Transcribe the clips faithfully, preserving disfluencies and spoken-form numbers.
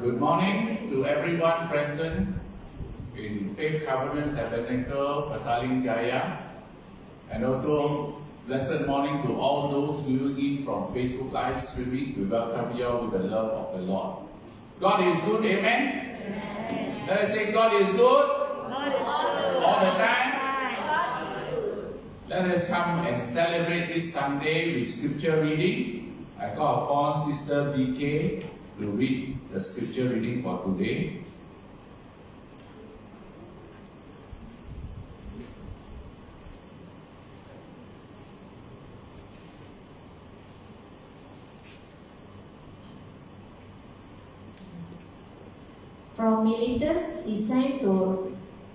Good morning to everyone present in Faith Covenant Tabernacle, Petaling Jaya, and also blessed morning to all those viewing in from Facebook live streaming. We welcome you with the love of the Lord. God is good, amen? Amen. Let us say God is good, God is good. All the time. Let us come and celebrate this Sunday with scripture reading. I call upon Sister B K to read the scripture reading for today. From Miletus, he sent to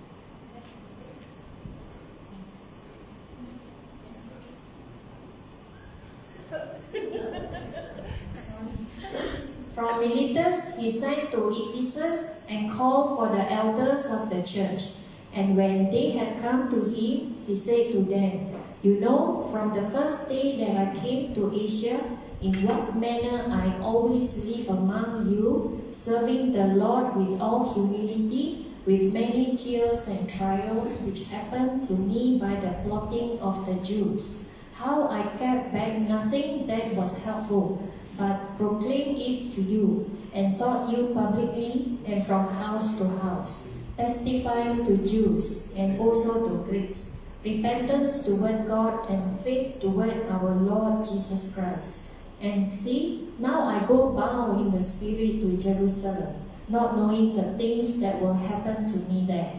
From Miletus, he sent to Ephesus and called for the elders of the church. And when they had come to him, he said to them, "You know, from the first day that I came to Asia, in what manner I always live among you, serving the Lord with all humility, with many tears and trials which happened to me by the plotting of the Jews. How I kept back nothing that was helpful, but proclaimed it to you, and taught you publicly and from house to house, testifying to Jews and also to Greeks, repentance toward God and faith toward our Lord Jesus Christ. And see, now I go bound in the Spirit to Jerusalem, not knowing the things that will happen to me there,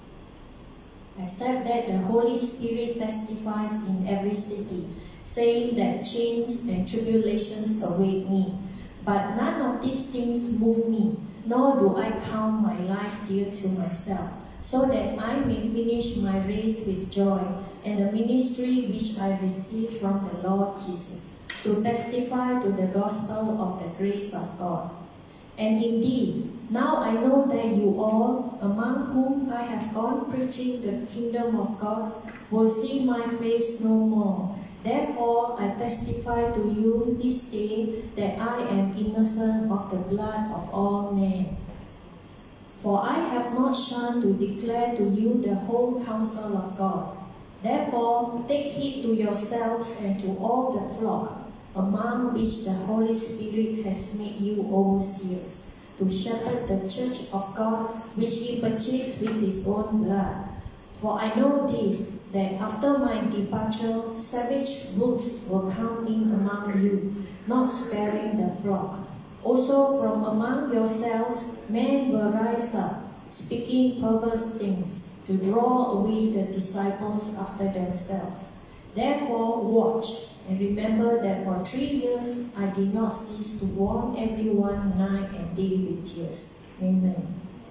except that the Holy Spirit testifies in every city, saying that chains and tribulations await me. But none of these things move me, nor do I count my life dear to myself, so that I may finish my race with joy, and the ministry which I received from the Lord Jesus, to testify to the gospel of the grace of God. And indeed, now I know that you all, among whom I have gone preaching the kingdom of God, will see my face no more. Therefore, I testify to you this day that I am innocent of the blood of all men. For I have not shunned to declare to you the whole counsel of God. Therefore, take heed to yourselves and to all the flock, among which the Holy Spirit has made you overseers, to shepherd the church of God, which he purchased with his own blood. For I know this, that after my departure, savage wolves will come in among you, not sparing the flock. Also from among yourselves, men will rise up, speaking perverse things, to draw away the disciples after themselves. Therefore watch, and remember that for three years I did not cease to warn everyone night and day with tears. Amen.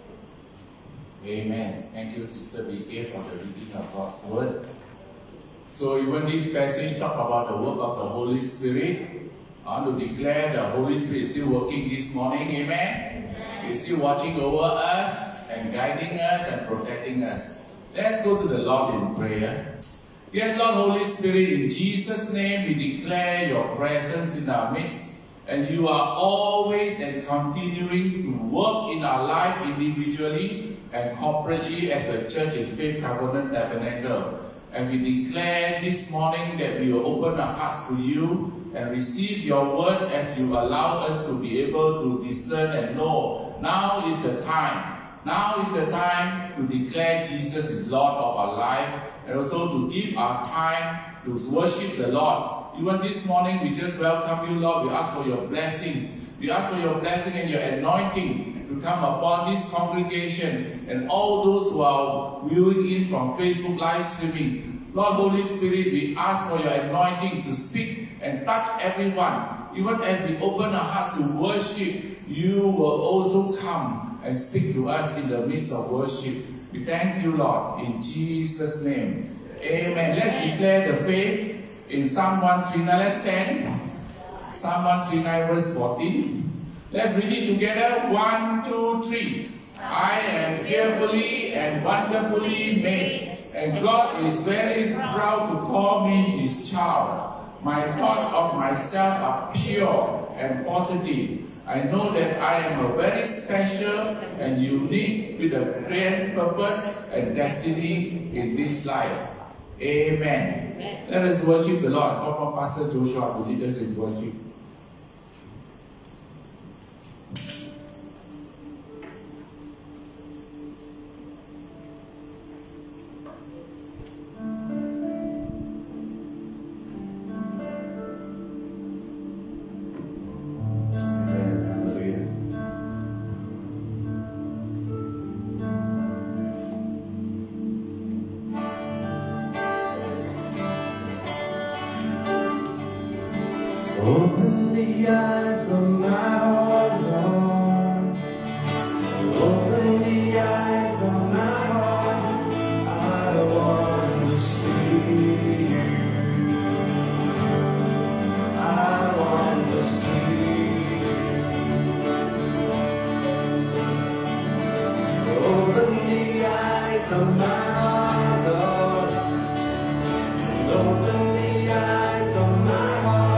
Amen. Thank you, Sister B K, for the reading of God's word. So even this passage talk about the work of the Holy Spirit. I want to declare the Holy Spirit is still working this morning. Amen. Amen. He's still watching over us and guiding us and protecting us. Let's go to the Lord in prayer. Yes, Lord, Holy Spirit, in Jesus' name, we declare your presence in our midst, and you are always and continuing to work in our life individually and corporately as the church in Faith Covenant Tabernacle. And we declare this morning that we will open our hearts to you and receive your word as you allow us to be able to discern and know. Now is the time. Now is the time to declare Jesus is Lord of our life, and also to give our time to worship the Lord. Even this morning, we just welcome you, Lord. We ask for your blessings. We ask for your blessing and your anointing to come upon this congregation and all those who are viewing in from Facebook live streaming. Lord, Holy Spirit, we ask for your anointing to speak and touch everyone. Even as we open our hearts to worship, you will also come and speak to us in the midst of worship. We thank you, Lord, in Jesus' name. Amen. Let's declare the faith in Psalm one thirty-nine. Let's stand. Psalm one thirty-nine, verse fourteen. Let's read it together. One, two, three. I am fearfully and wonderfully made, and God is very proud to call me his child. My thoughts of myself are pure and positive. I know that I am a very special and unique with a grand purpose and destiny in this life. Amen. Amen. Let us worship the Lord. Call for Pastor Joshua to lead us in worship. Open the eyes of my heart, Lord. Open the eyes of my heart. I want to see you. I want to see you. Open the eyes of my heart, Lord. Open the eyes of my heart.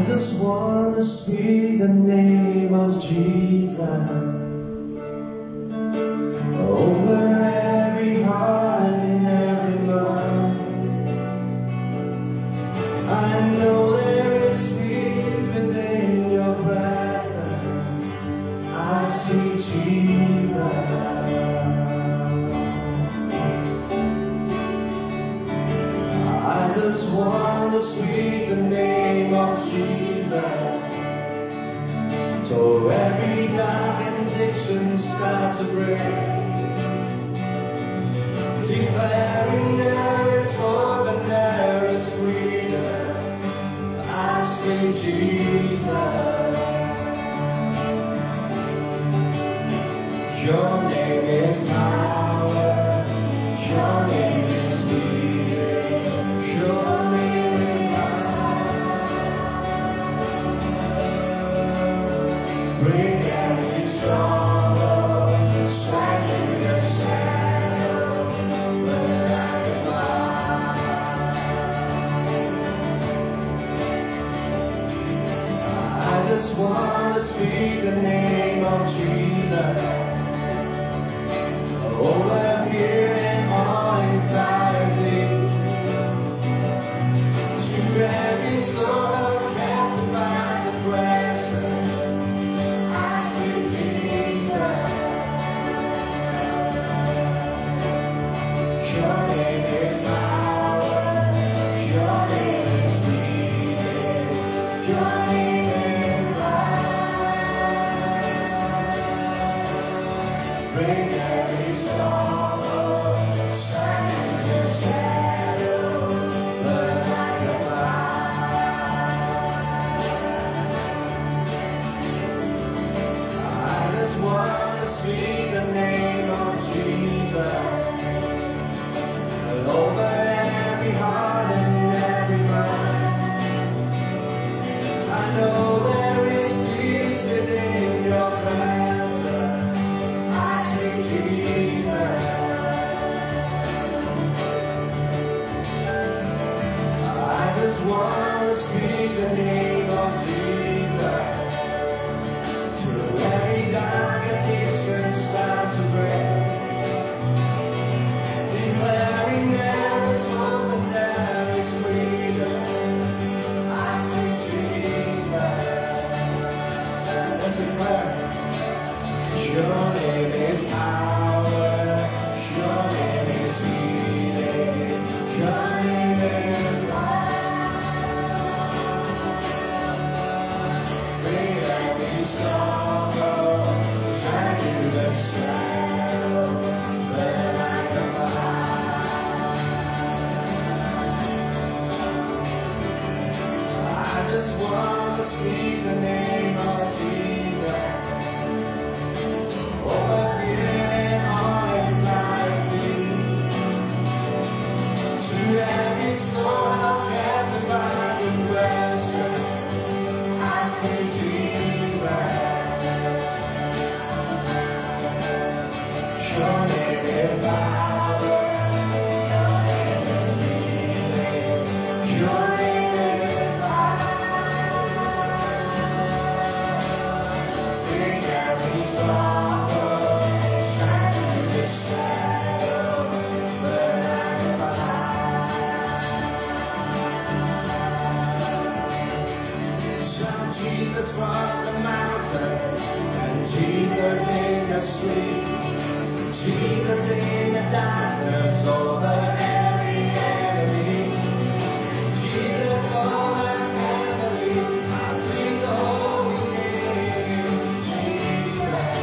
just want to speak the name of Jesus over every heart and every mind. I know there is peace within your presence. I speak Jesus. I just want to speak the name of Jesus, so every dark addiction starts to break, declaring there is hope and there is freedom. I speak Jesus. Your name is power, your name is healing, your name is life. Bring every sorrow, strengthen the shadow, when I goodbye. I just want to speak the name of Jesus over fear and all anxiety, to every soul captive by depression. I speak Jesus. Your name is power, your name is healing, your name is life. Bring every sorrow, shine in the shadow, burn like a fire. I just want to speak the name of Jesus over every heart and every mind. I know there is peace within your presence. I speak Jesus. I just want to speak the name of Jesus, till every dark addiction starts to break, declaring there is hope and there is freedom. I speak Jesus. Let's declare. Your name is power, your name is healing, your name is life. Bring every sorrow, shine through the shadow, burn like a fire. I just want to speak the name of Jesus over fear and all anxiety, to every soul captive by depression. I speak Jesus. Your name is power, your name is healing, your name is life. Bring every sorrow, shine through the shadow, burn like a fire. Shout Jesus from the mountain, and Jesus in the street, Jesus in the darkness over every enemy, Jesus for my family. I sing the holy name, Jesus.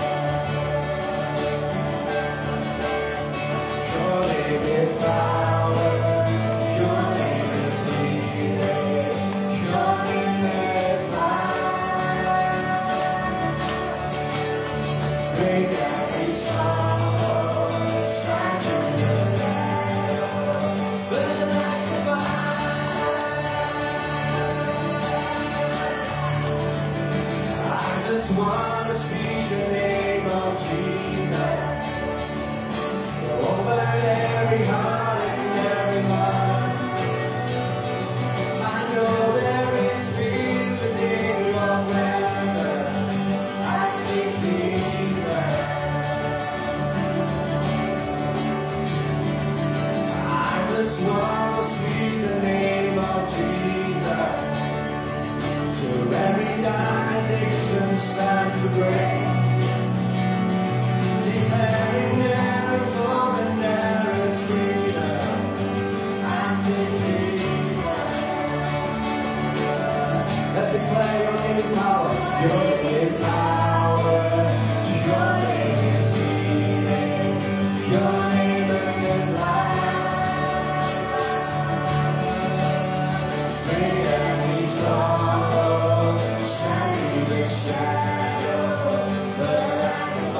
Your name is power, your name is healing, your name is life. Break every sorrow, shine through the shadow. swallow sweet the name of Jesus. Till every dark addiction starts to break. Declaring there is hope and there is freedom. I say Jesus. Let's declare your name is power. Your name is power. Your name is healing. Your name is life. May every sorrow shine through the shadow, the light of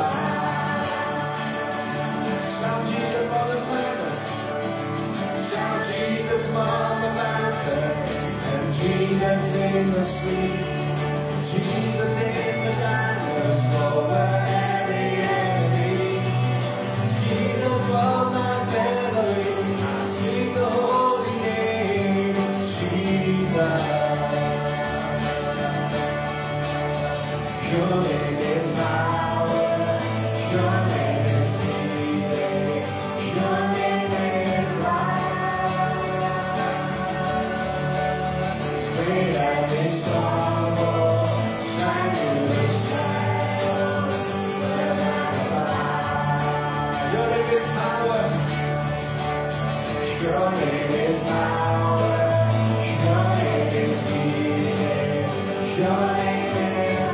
light. Shout Jesus on the mountain. Shout Jesus on the mountain. And Jesus in the street. Jesus in the darkness over every enemy. Jesus for my family. I sing the holy name of Jesus. Your name is power. Your name is healing. Your name is life. May every sorrow shine through the shadow, the light of light. Your name is power. Your name is power. Your name is healing. Your name is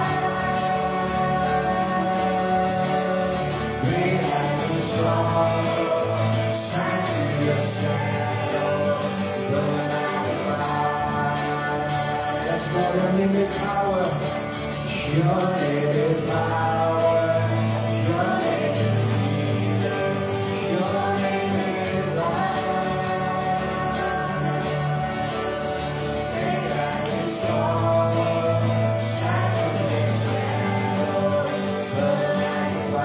life. May every sorrow shine through the shadow, the light of light. Yes, Lord, your name is power. Your name is power. Your name is healing. Your name is life. May every sorrow shine through the shadow, the light of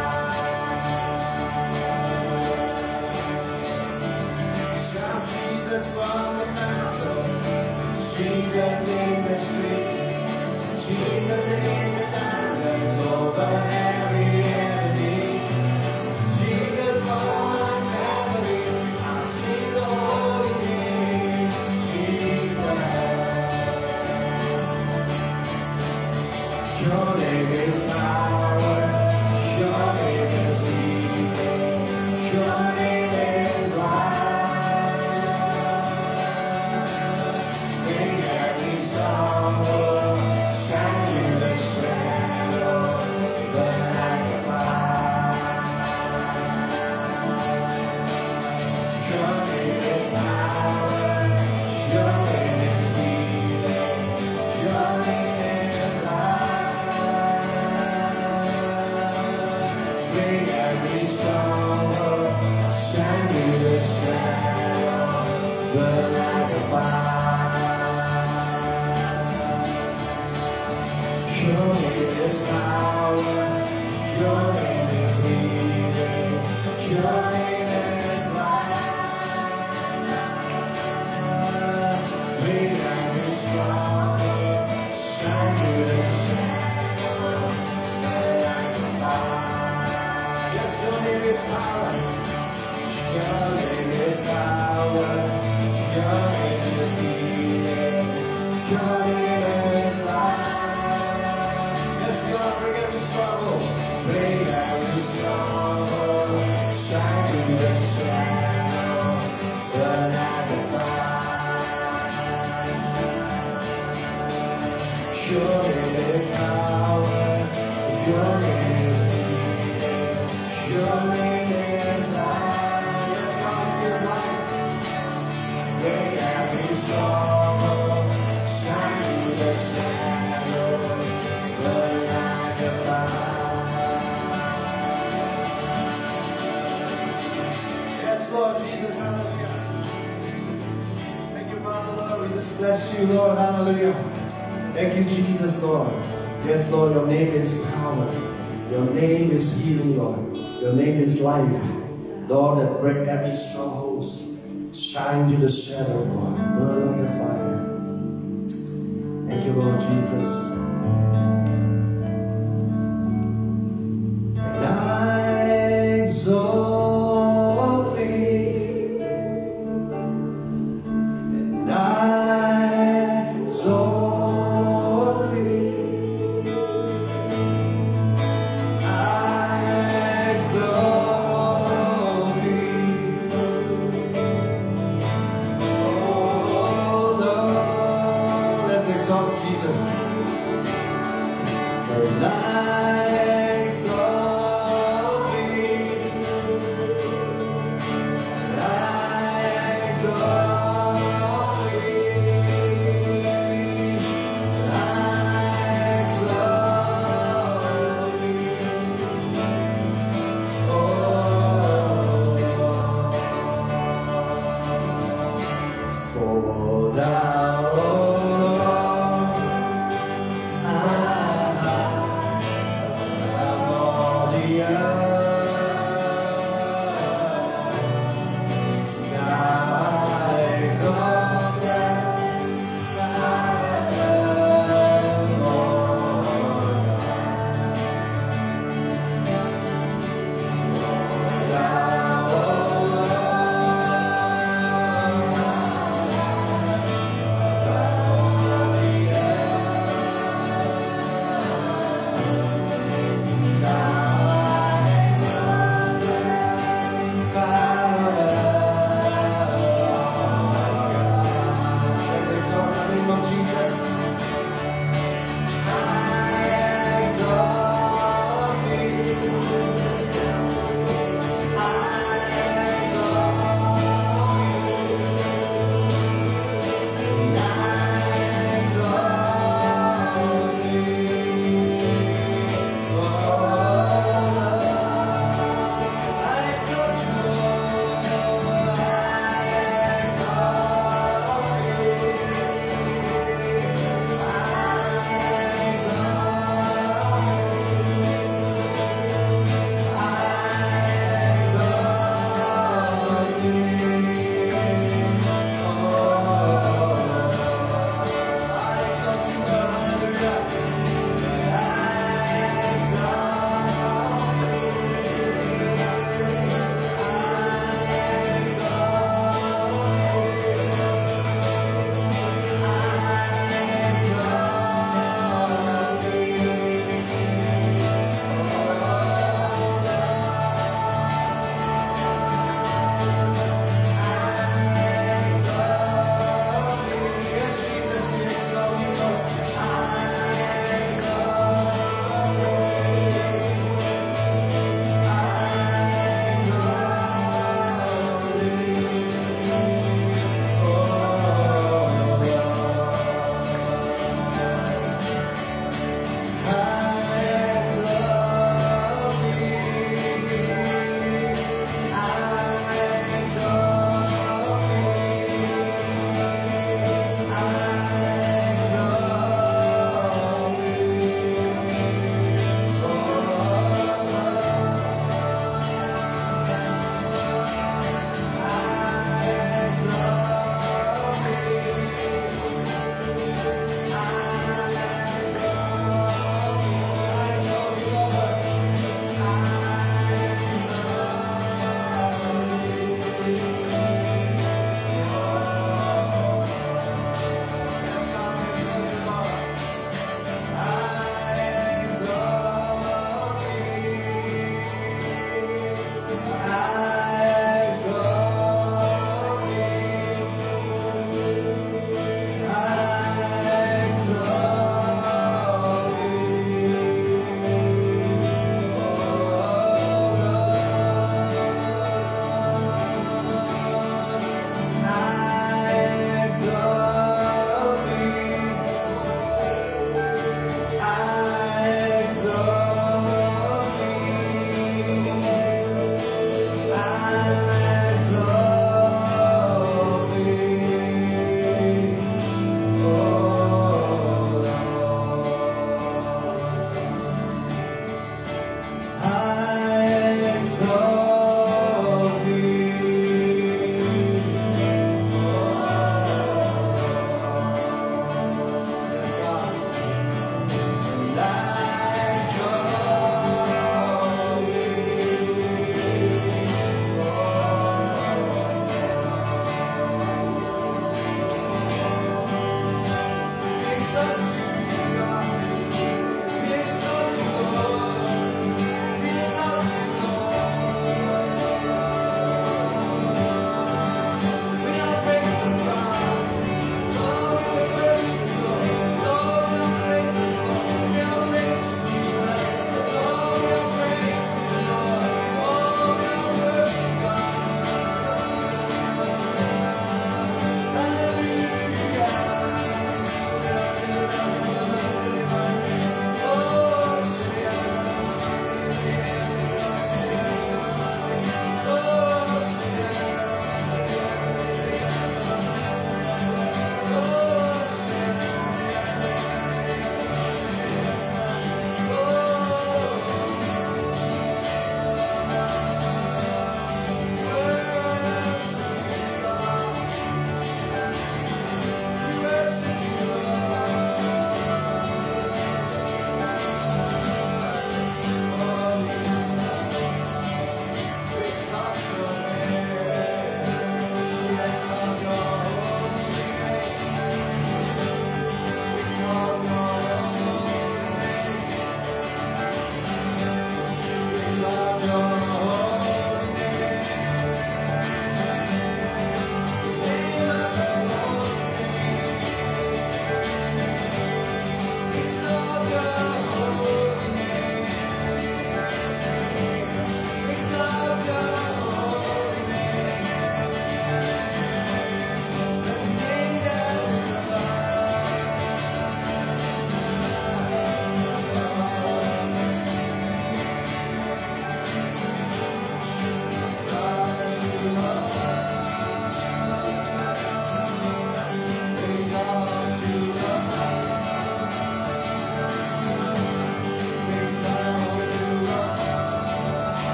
light. Shout Jesus from the mountain. Jesus in the street. Jesus in the darkness over every enemy. Jesus for my family. I sing the holy name. Jesus. Your name is power. Your name is healing. Your name is life. May every sorrow shine through the shadow, the light of light. Your name is power. Your name is healing. Your name is life. May every sorrow shine through the shadow, the light of light. Your name is power. Your name is healing. Your name is life. May every sorrow shine through the shadow, the light of light. Yes, your name is power. Your name is power. Your name is healing. Your name is life. Yes, God, bring every sorrow. Bring every sorrow. Shine through the shadow, the light of light. Your name is power. Your name is healing. Your name is life. Yes, God, give life. Bring every sorrow. Shine through the shadow, the light of light. Yes, Lord Jesus, hallelujah. Thank you, Father, Lord. We just bless you, Lord, hallelujah. Thank you, Jesus, Lord. Yes, Lord, your name is power. Your name is healing, Lord. Your name is life. Lord, that break every strongholds. Shine to the shadow, Lord. Burn the fire. Thank you, Lord Jesus. And I exalt thee.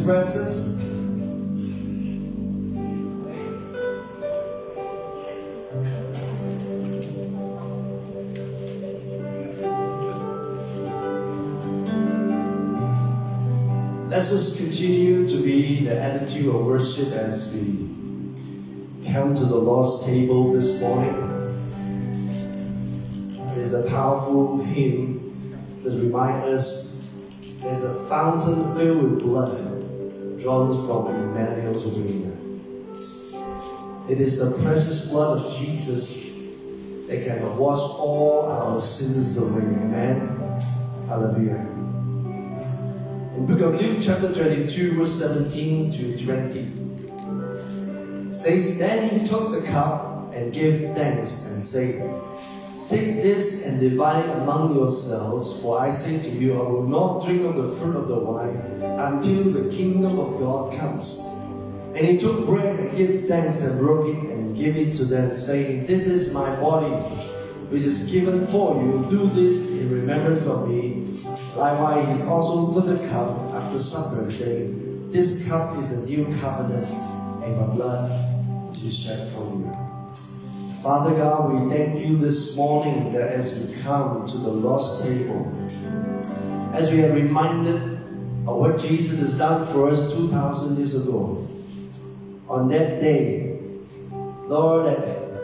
presence. Let's just continue to be the attitude of worship as we come to the Lord's table this morning. There's a powerful hymn that reminds us there's a fountain filled with blood drawn from Emmanuel's womb. It is the precious blood of Jesus that can wash all our sins away. Amen. Hallelujah. In the book of Luke chapter twenty-two verse seventeen to twenty says, then he took the cup and gave thanks and said, take this and divide it among yourselves, for I say to you, I will not drink of the fruit of the wine until the kingdom of God comes. And he took bread and gave thanks and broke it and gave it to them, saying, this is my body, which is given for you. Do this in remembrance of me. Likewise, he also took the cup after supper, saying, this cup is a new covenant in my blood, which is shed for you. Father God, we thank you this morning that as we come to the Lord's table, as we are reminded of what Jesus has done for us two thousand years ago, on that day, Lord, that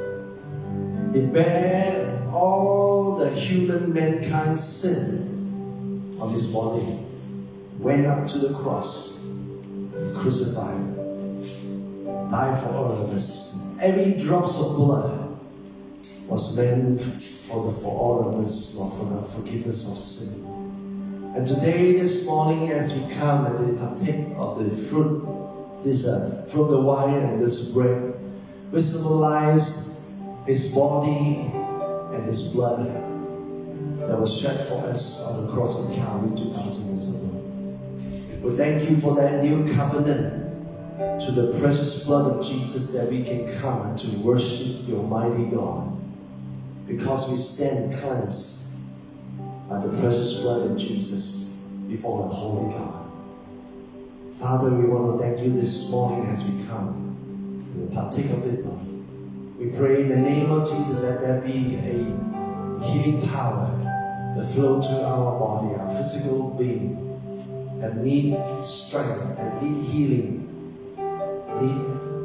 He bare all the human mankind's sin on His body, went up to the cross, crucified, died for all of us. Every drops of blood was meant for the for all of us, Lord, for the forgiveness of sin. And today, this morning, as we come and we partake of the fruit, this uh, from the wine and this bread, we symbolize His body and His blood that was shed for us on the cross of Calvary two thousand years ago. We thank you for that new covenant, to the precious blood of Jesus, that we can come to worship your mighty God, because we stand cleansed by the precious blood of Jesus before the holy God. Father, we want to thank you this morning as we come and partake of it, Lord. We pray in the name of Jesus that there be a healing power that flow to our body, our physical being, that need strength and need healing. Need.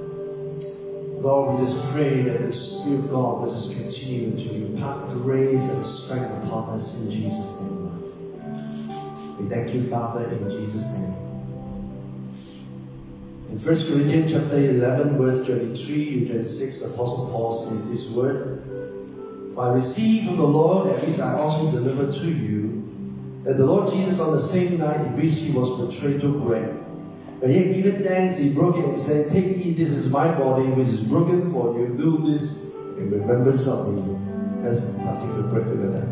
Lord, we just pray that the Spirit of God will just continue to impart grace and strength upon us in Jesus' name. We thank you, Father, in Jesus' name. In First Corinthians chapter eleven, verse twenty-three to twenty-six, Apostle Paul says this word, for I received from the Lord that which I also delivered to you, that the Lord Jesus on the same night in which he was betrayed took bread. When he had given thanks, he broke it and said, take, eat, this is my body, which is broken for you. Do this in remembrance of me. Let's partake the bread together.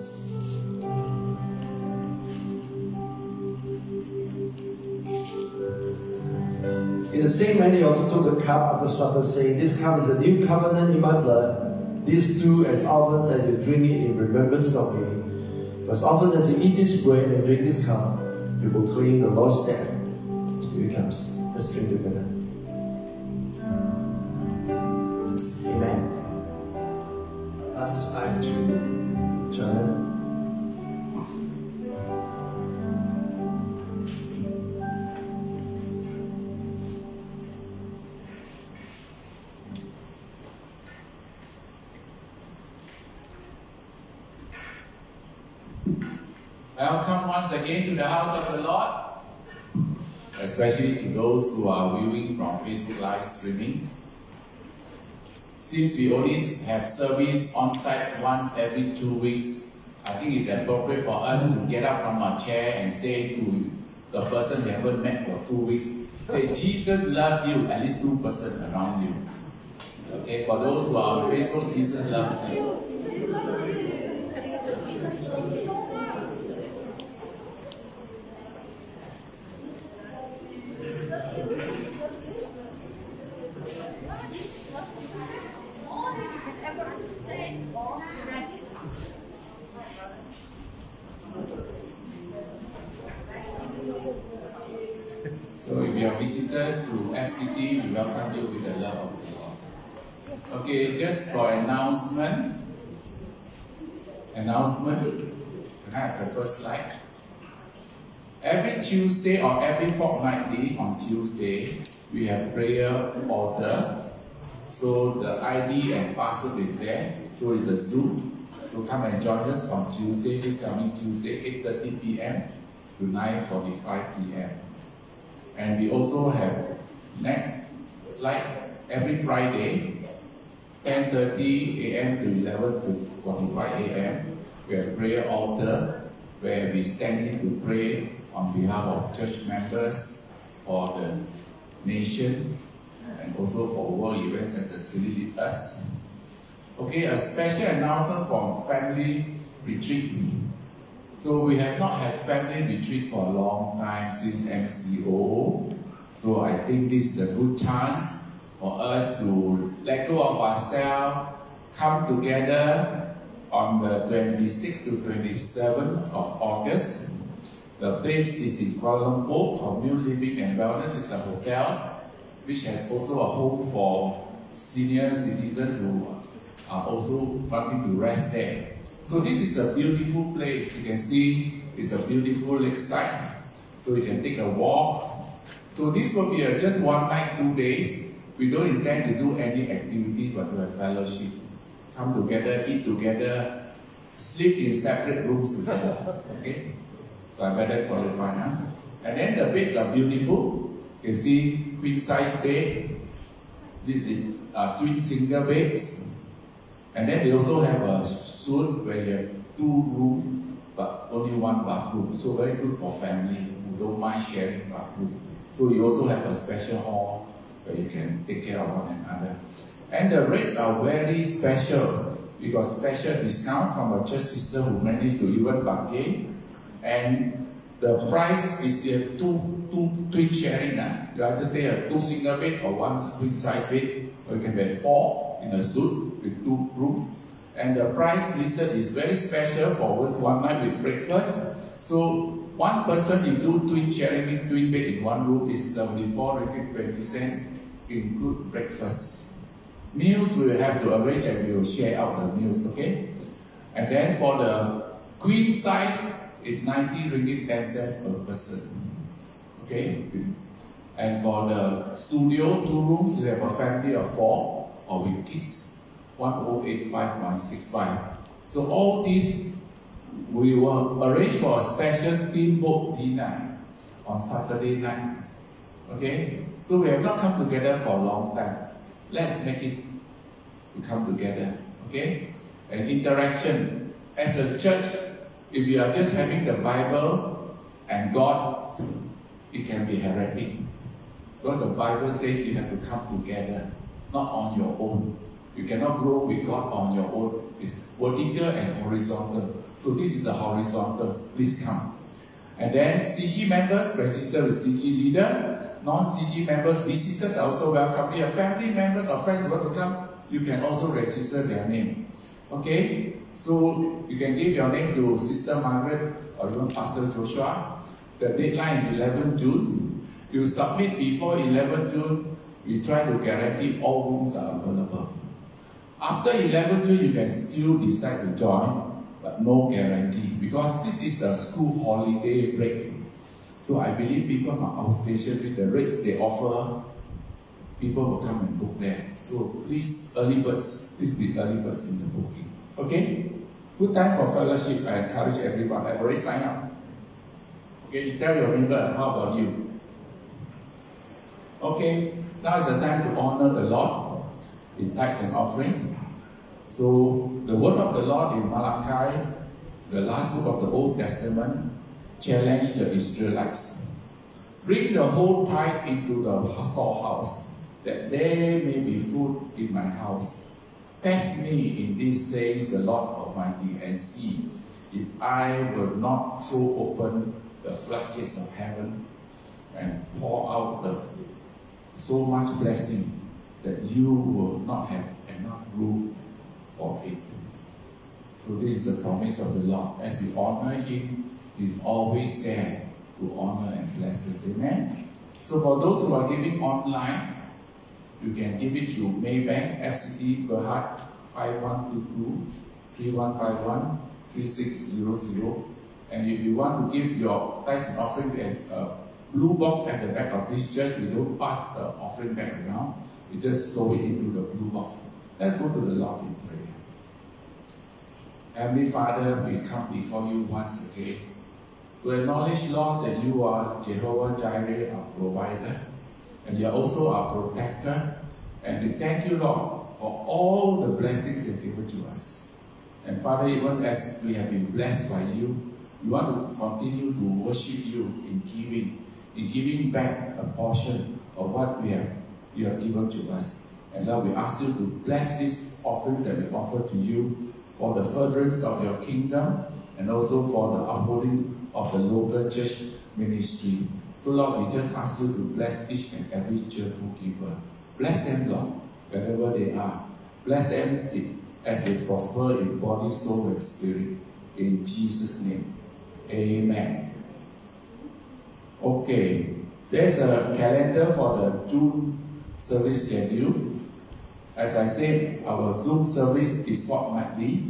In the same manner, he also took the cup after supper, saying, this cup is a new covenant in my blood. This do as often as you drink it in remembrance of me. For as often as you eat this bread and drink this cup, you will claim the Lord's death. Here he comes. Let's drink together. Amen. Now it's time to journal. Welcome once again to the house of the Lord, especially to those who are viewing from Facebook live streaming. Since we only have service on site once every two weeks, I think it's appropriate for us to get up from our chair and say to the person we haven't met for two weeks, say, Jesus loves you, at least two persons around you. Okay, for those who are on Facebook, Jesus loves you. So if visitors to F C T, we welcome you with the love of the Lord. Okay, just for announcement. Announcement. Can I have the first slide? Every Tuesday or every fortnightly on Tuesday, we have prayer altar. So the I D and password is there. So it's a Zoom. So come and join us on Tuesday, this coming Tuesday, eight thirty p m to nine forty-five p m And we also have next slide every Friday, ten thirty a m to eleven forty-five a m We have prayer altar where we stand in to pray on behalf of church members, for the nation, and also for world events as the Spirit leads us. Okay, a special announcement from family retreat. So we have not had family retreat for a long time since M C O. So I think this is a good chance for us to let go of ourselves, come together on the twenty-sixth to twenty-seventh of August. The place is in Kuala Lumpur. Commune Living and Wellness is a hotel which has also a home for senior citizens who are also wanting to rest there. So this is a beautiful place. You can see it's a beautiful lakeside. So you can take a walk. So this will be a just one night, two days. We don't intend to do any activity but to have fellowship. Come together, eat together, sleep in separate rooms together. Okay? So I better qualify now. Huh? And then the beds are beautiful. You can see queen size bed. This is uh, twin single beds. And then they also have a suite where you have two rooms but only one bathroom. So very good for family who don't mind sharing bathroom. So you also have a special hall where you can take care of one another. And the rates are very special. We got special discount from a church sister who managed to even bargain. And the price is you have two, two twin sharing. Uh. You either stay a two single bed or one queen size bed, or you can have four in a suite with two rooms. And the price listed is very special for one night with breakfast. So one person, if you do twin sharing with twin bed in one room, is seventy-four ringgit twenty cents, include breakfast. Meals we will have to arrange and we will share out the meals, okay? And then for the queen size, it's ninety ringgit ten cents per person, okay? And for the studio, two rooms, we have a family of four, or with kids, one oh eight five point six five. So all these, we will arrange for a special steamboat dinner on Saturday night, okay? So we have not come together for a long time. Let's make it to come together, okay? And interaction. As a church, if we are just having the Bible and God, it can be heretic. Because the Bible says you have to come together, not on your own. You cannot grow with God on your own. It's vertical and horizontal. So this is a horizontal. Please come. And then C G members, register with C G leader. Non-C G members, visitors are also welcome. If you have family members or friends who want to come, you can also register their name. Okay? So you can give your name to Sister Margaret or even Pastor Joshua. The deadline is eleventh June. You submit before eleventh June, we try to guarantee all rooms are available. After eleventh June, you can still decide to join, but no guarantee because this is a school holiday break. So I believe people are outstation with the rates they offer, people will come and book there. So please, early birds, please be early birds in the booking. Okay? Good time for fellowship. I encourage everyone. I've already signed up. Okay, you tell your neighbor, how about you? Okay, now is the time to honor the Lord in tithes and offering. So the word of the Lord in Malachi, the last book of the Old Testament, challenged the Israelites. Bring the whole tithe into the storehouse, that there may be food in my house. Test me in this, says the Lord Almighty, and see if I will not throw open the floodgates of heaven and pour out the, so much blessing that you will not have enough room for it. So this is the promise of the Lord. As we honor Him, He's always there to honor and bless us. Amen? So for those who are giving online, you can give it to Maybank, F C T Berhad five one two two, three one five one, three six zero zero. And if you want to give your tithes and offering, there's a blue box at the back of this church. We don't pass the offering back around. We just sow it into the blue box. Let's go to the Lord in prayer. Heavenly Father, we come before you once again to acknowledge, Lord, that you are Jehovah Jireh, our provider, and you are also our protector. And we thank you, Lord, for all the blessings you've given to us. And Father, even as we have been blessed by you, we want to continue to worship you in giving, in giving back a portion of what we have, you have given to us. And Lord, we ask you to bless these offerings that we offer to you for the furtherance of your kingdom and also for the upholding of the local church ministry. So Lord, we just ask you to bless each and every cheerful giver. Bless them, Lord, wherever they are. Bless them as they prosper in body, soul, and spirit. In Jesus' name, amen. Okay, there's a calendar for the June service schedule. As I said, our Zoom service is fortnightly.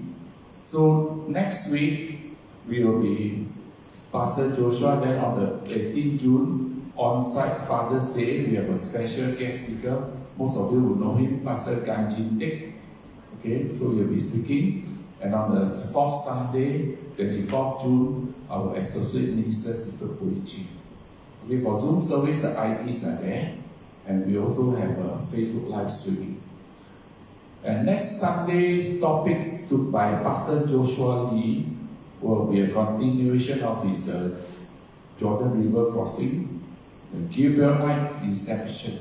So next week, we will be Pastor Joshua. Then on the eighteenth of June, on-site Father's Day, we have a special guest speaker. Most of you will know him, Pastor Gan Jin Tek. Okay, so he'll be speaking. And on the fourth Sunday, twenty-fourth of June, our Associate Minister, Sister preaching. Okay, for Zoom service, the I Ds are there. And we also have a Facebook live streaming. And next Sunday's topics took by Pastor Joshua Lee will be a continuation of his uh, Jordan River crossing, the Gabrielite Inception.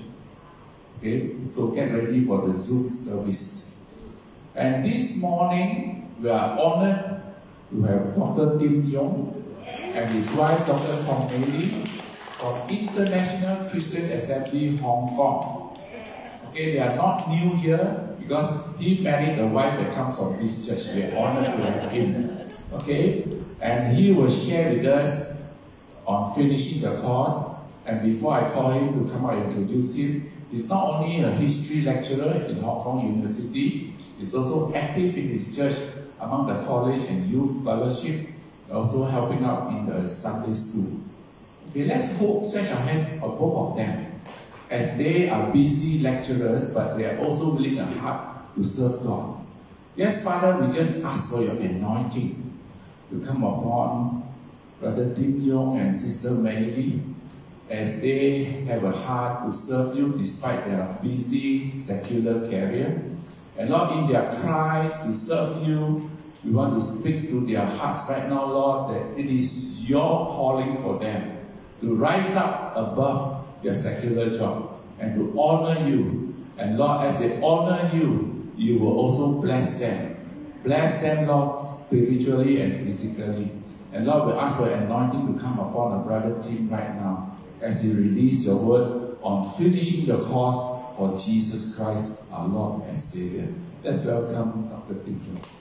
Okay, so get ready for the Zoom service. And this morning, we are honored to have Doctor Tim Yong and his wife, Doctor Tong Mei from International Christian Assembly, Hong Kong. Okay, they are not new here because he married a wife that comes from this church. We are honored to have him. Okay, and he will share with us on finishing the course. And before I call him to come out and introduce him, he's not only a history lecturer in Hong Kong University, he's also active in his church among the college and youth fellowship, also helping out in the Sunday school. Okay, let's hope, stretch our hands for both of them, as they are busy lecturers, but they are also willing a heart to serve God. Yes, Father, we just ask for your anointing to come upon Brother Tim Yong and Sister Mei, as they have a heart to serve you despite their busy secular career. And Lord, in their cries to serve you, we want to speak to their hearts right now, Lord, that it is your calling for them to rise up above their secular job and to honor you. And Lord, as they honor you, you will also bless them. Bless them, Lord, spiritually and physically. And Lord, we ask for anointing to come upon our brother Tim right now as you release your word on finishing the course for Jesus Christ, our Lord and Savior. Let's welcome Doctor Tim.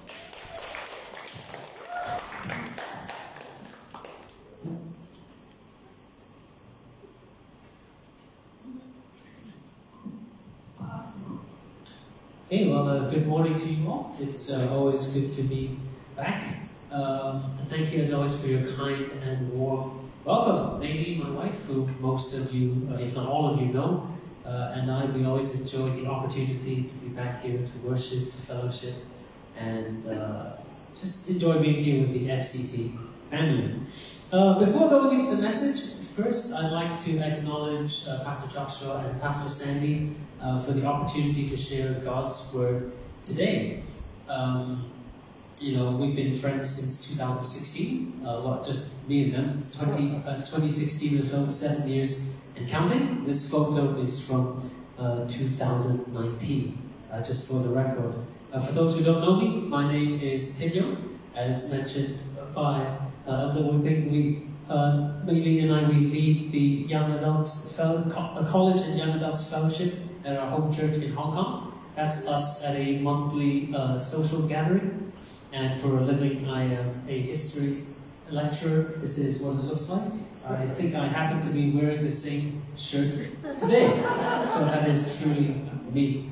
Hey, well, uh, good morning to you all. It's uh, always good to be back. Um, and thank you, as always, for your kind and warm welcome. Maybe my wife, who most of you, uh, if not all of you, know, uh, and I, we always enjoy the opportunity to be back here to worship, to fellowship, and uh, just enjoy being here with the F C T family. Uh, before going into the message, first I'd like to acknowledge uh, Pastor Joshua and Pastor Sandy uh, for the opportunity to share God's Word today. Um, you know, we've been friends since two thousand sixteen, uh, well, just me and them, twenty, uh, twenty sixteen or so, seven years and counting. This photo is from uh, two thousand nineteen, uh, just for the record. Uh, for those who don't know me, my name is Tim Yong, as mentioned by uh, the one thing we Uh, Lee and I, we lead the Young Adults Fellow, Co College and Young Adults Fellowship at our home church in Hong Kong. That's us at a monthly uh, social gathering. And for a living, I am a history lecturer. This is what it looks like. I think I happen to be wearing the same shirt today, so that is truly me.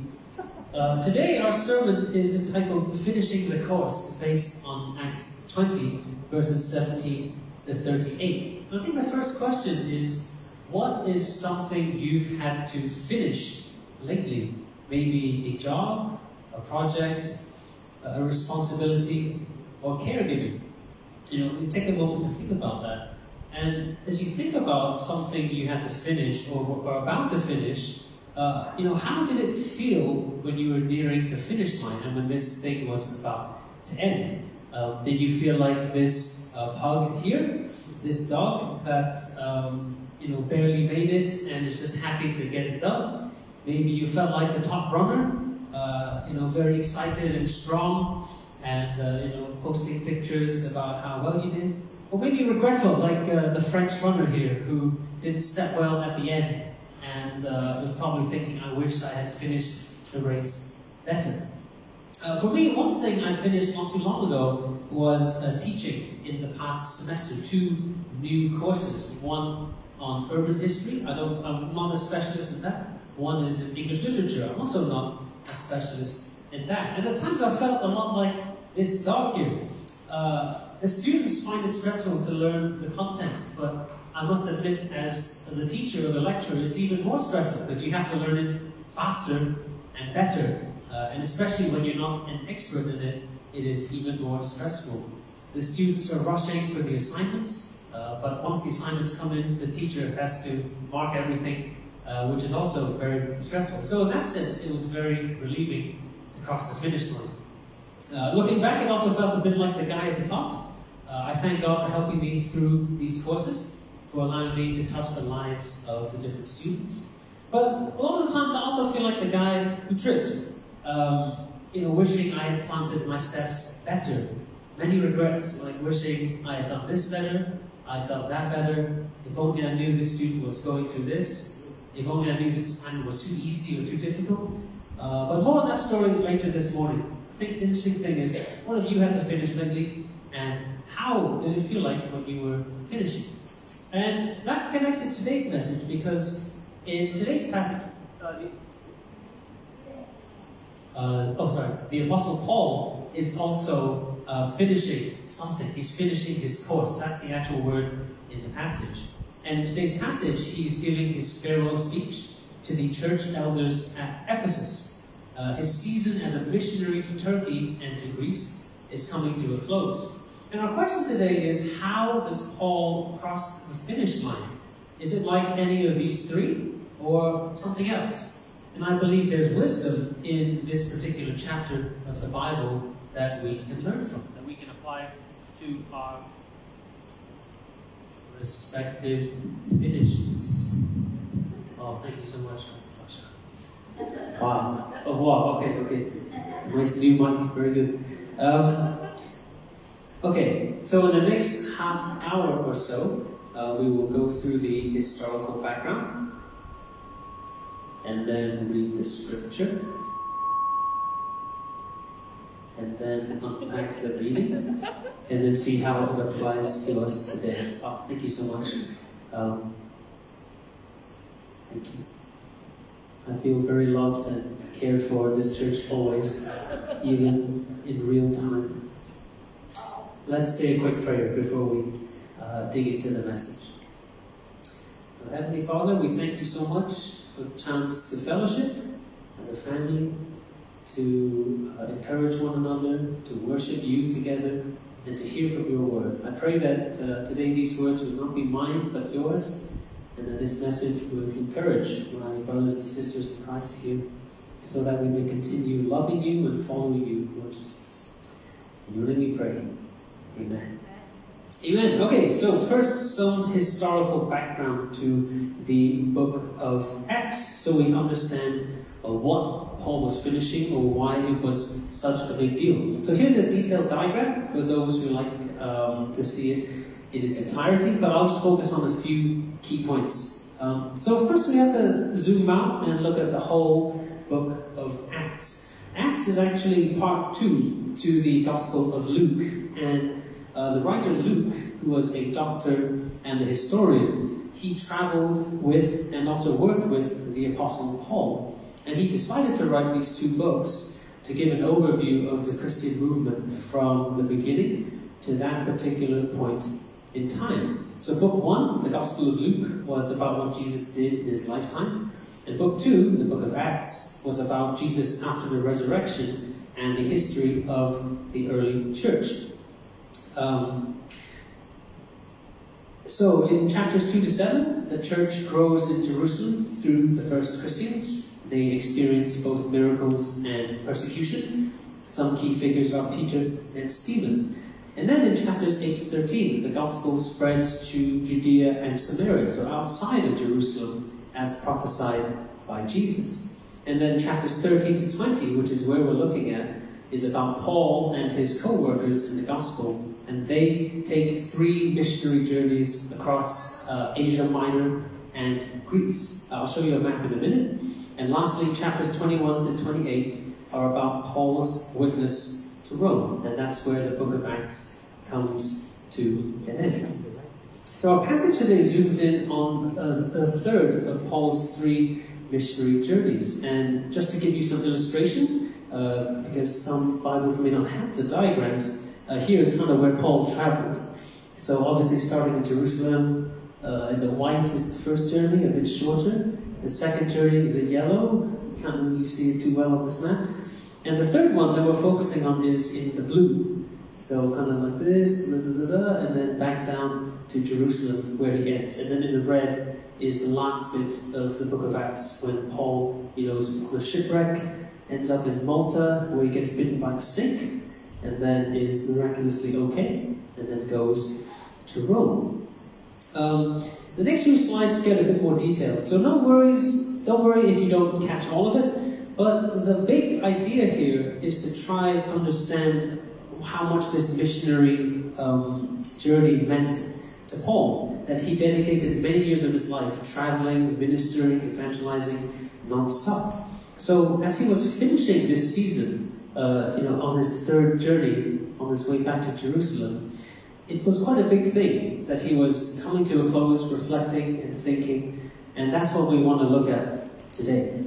Uh, today our sermon is entitled Finishing the Course, based on Acts twenty, verses seventeen to thirty-eight. I think the first question is, what is something you've had to finish lately? Maybe a job, a project, a responsibility, or caregiving. You know, take a moment to think about that. And as you think about something you had to finish or are about to finish, uh, you know, how did it feel when you were nearing the finish line and when this thing was about to end? Uh, did you feel like this uh, pug here, this dog that um, you know barely made it and is just happy to get it done? Maybe you felt like the top runner, uh, you know, very excited and strong, and uh, you know, posting pictures about how well you did. Or maybe regretful, like uh, the French runner here, who didn't step well at the end, and uh, was probably thinking, I wish I had finished the race better. Uh, for me, one thing I finished not too long ago was uh, teaching in the past semester, two new courses. One on urban history. I don't, I'm not a specialist in that. One is in English literature. I'm also not a specialist in that. And at times I felt a lot like this dog here. Uh, the students find it stressful to learn the content, but I must admit, as the teacher or the lecturer, it's even more stressful because you have to learn it faster and better. Uh, and especially when you're not an expert in it, it is even more stressful. The students are rushing for the assignments, uh, but once the assignments come in, the teacher has to mark everything, uh, which is also very stressful. So in that sense, it was very relieving to cross the finish line. Uh, looking back, it also felt a bit like the guy at the top. Uh, I thank God for helping me through these courses, for allowing me to touch the lives of the different students. But a lot of the times I also feel like the guy who tripped, um, you know, wishing I had planted my steps better. Many regrets, like wishing I had done this better, I had done that better. If only I knew this student was going through this. If only I knew this assignment was too easy or too difficult. Uh, but more on that story later this morning. I think the interesting thing is, what have you had to finish lately, and how did it feel like when you were finishing? And that connects to today's message, because in today's passage, uh, the, uh, oh sorry, the Apostle Paul is also uh, finishing something. He's finishing his course. That's the actual word in the passage. And in today's passage, he's giving his farewell speech to the church elders at Ephesus. Uh, his season as a missionary to Turkey and to Greece is coming to a close. And our question today is, how does Paul cross the finish line? Is it like any of these three, or something else? And I believe there's wisdom in this particular chapter of the Bible that we can learn from, that we can apply to our respective finishes. Oh, thank you so much. Wow. Oh, wow. Okay, okay. Nice new mic. Very good. Um, okay, so in the next half hour or so, uh, we will go through the historical background and then read the scripture and then unpack the meaning and then see how it applies to us today. Oh, thank you so much. Um, thank you. I feel very loved and cared for in this church always, even in real time. Let's say a quick prayer before we uh, dig into the message. Uh, Heavenly Father, we thank you so much for the chance to fellowship as a family, to uh, encourage one another, to worship you together, and to hear from your word. I pray that uh, today these words will not be mine, but yours, and that this message will encourage my brothers and sisters in Christ here, so that we may continue loving you and following you, Lord Jesus. In your name we pray. Amen. Amen. Okay, so first some historical background to the book of Acts, so we understand uh, what Paul was finishing or why it was such a big deal. So here's a detailed diagram for those who like um, to see it in its entirety, but I'll just focus on a few key points. Um, so first we have to zoom out and look at the whole book of Acts. Acts is actually part two to the Gospel of Luke, and uh, the writer Luke, who was a doctor and a historian, he traveled with and also worked with the Apostle Paul. And he decided to write these two books to give an overview of the Christian movement from the beginning to that particular point in time. So book one, the Gospel of Luke, was about what Jesus did in his lifetime. And book two, the book of Acts, was about Jesus after the resurrection and the history of the early church. Um, so in chapters two to seven, the church grows in Jerusalem through the first Christians. They experience both miracles and persecution. Some key figures are Peter and Stephen. And then in chapters eight to thirteen, the gospel spreads to Judea and Samaria, so outside of Jerusalem, as prophesied by Jesus. And then chapters thirteen to twenty, which is where we're looking at, is about Paul and his co-workers in the gospel. And they take three missionary journeys across uh, Asia Minor and Greece. I'll show you a map in a minute. And lastly, chapters twenty-one to twenty-eight are about Paul's witness to Rome. And that's where the book of Acts comes to an end. So our passage today zooms in on a, a third of Paul's three missionary journeys. And just to give you some illustration, uh, because some Bibles may not have the diagrams, uh, here is kind of where Paul traveled. So obviously starting in Jerusalem, uh, in the white is the first journey, a bit shorter. The second journey, the yellow, you can't really see it too well on this map. And the third one that we're focusing on is in the blue. So kind of like this, da, da, da, da, and then back down to Jerusalem where he ends. And then in the red is the last bit of the book of Acts when Paul, you know, is on a shipwreck, ends up in Malta where he gets bitten by the snake, and then is miraculously okay, and then goes to Rome. Um, the next few slides get a bit more detailed, so no worries, don't worry if you don't catch all of it, but the big idea here is to try and understand how much this missionary um, journey meant to Paul, that he dedicated many years of his life traveling, ministering, evangelizing non-stop. So as he was finishing this season, uh, you know, on his third journey, on his way back to Jerusalem, it was quite a big thing that he was coming to a close, reflecting and thinking, and that's what we want to look at today.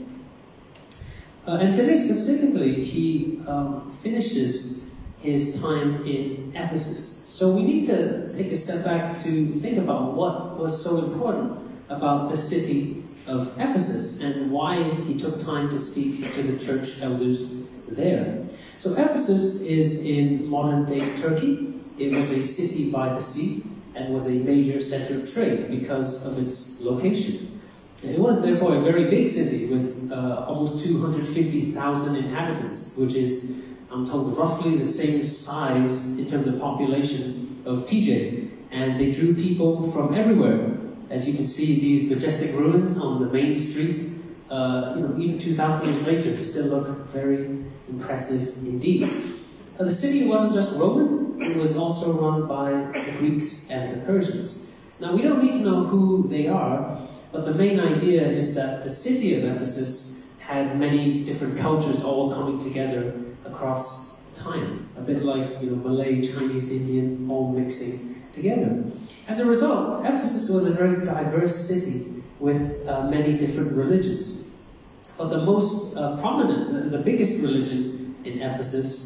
Uh, and today specifically, he um, finishes his time in Ephesus. So we need to take a step back to think about what was so important about the city of Ephesus and why he took time to speak to the church elders there. So Ephesus is in modern-day Turkey. It was a city by the sea and was a major center of trade because of its location. It was therefore a very big city with uh, almost two hundred fifty thousand inhabitants, which is, I'm told, roughly the same size in terms of population of P J. And they drew people from everywhere. As you can see, these majestic ruins on the main street, uh, you know, even two thousand years later, still look very impressive indeed. Uh, the city wasn't just Roman, it was also run by the Greeks and the Persians. Now, we don't need to know who they are, but the main idea is that the city of Ephesus had many different cultures all coming together across time. A bit like, you know, Malay, Chinese, Indian, all mixing together. As a result, Ephesus was a very diverse city with uh, many different religions. But the most uh, prominent, the biggest religion in Ephesus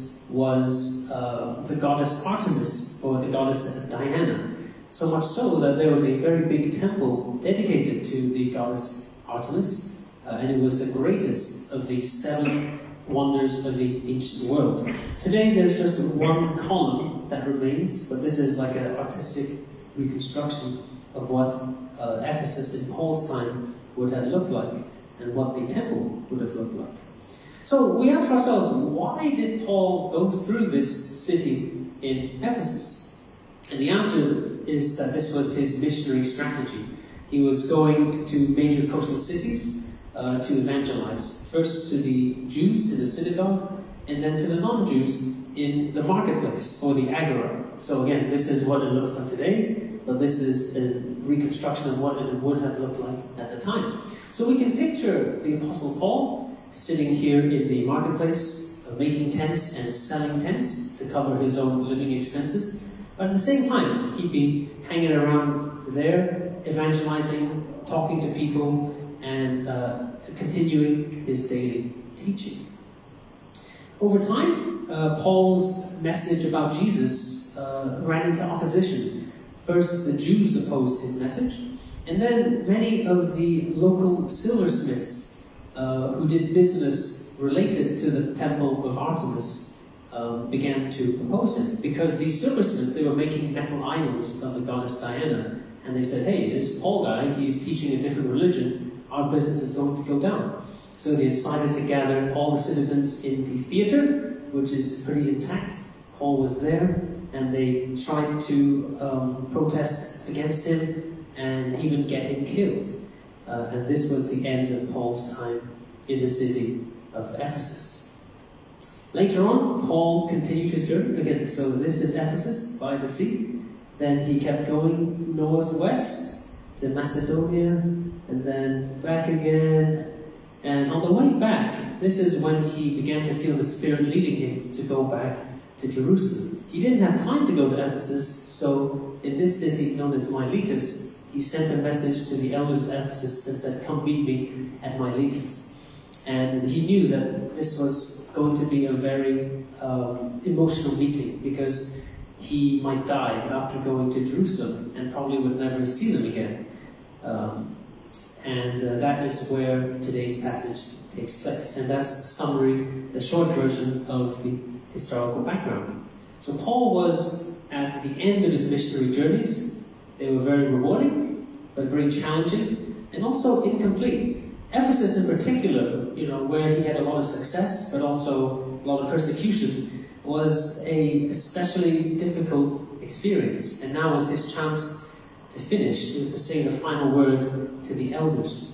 was uh, the goddess Artemis, or the goddess Diana. So much so that there was a very big temple dedicated to the goddess Artemis, uh, and it was the greatest of the seven wonders of the ancient world. Today there's just one column that remains, but this is like an artistic reconstruction of what uh, Ephesus in Paul's time would have looked like, and what the temple would have looked like. So we ask ourselves, why did Paul go through this city in Ephesus? And the answer is that this was his missionary strategy. He was going to major coastal cities uh, to evangelize. First to the Jews in the synagogue, and then to the non-Jews in the marketplace, or the agora. So again, this is what it looks like today, but this is a reconstruction of what it would have looked like at the time. So we can picture the Apostle Paul sitting here in the marketplace, uh, making tents and selling tents to cover his own living expenses. But at the same time, he'd be hanging around there, evangelizing, talking to people, and uh, continuing his daily teaching. Over time, uh, Paul's message about Jesus uh, ran into opposition. First, the Jews opposed his message, and then many of the local silversmiths uh, who did business related to the temple of Artemis um, began to oppose him, because these silversmiths, they were making metal idols of the goddess Diana, and they said, hey, this Paul guy, he's teaching a different religion, our business is going to go down. So they decided to gather all the citizens in the theatre, which is pretty intact. Paul was there, and they tried to um, protest against him and even get him killed. Uh, and this was the end of Paul's time in the city of Ephesus. Later on, Paul continued his journey again. So this is Ephesus by the sea. Then he kept going northwest to Macedonia, and then back again. And on the way back, this is when he began to feel the Spirit leading him to go back to Jerusalem. He didn't have time to go to Ephesus, so in this city known as Miletus, he sent a message to the elders of Ephesus and said, come meet me at Miletus. And he knew that this was going to be a very um, emotional meeting, because he might die after going to Jerusalem and probably would never see them again. Um, And uh, that is where today's passage takes place. And that's the summary, the short version of the historical background. So Paul was at the end of his missionary journeys. They were very rewarding, but very challenging, and also incomplete. Ephesus in particular, you know, where he had a lot of success, but also a lot of persecution, was a especially difficult experience. And now was his chance to finish, to say the final word to the elders.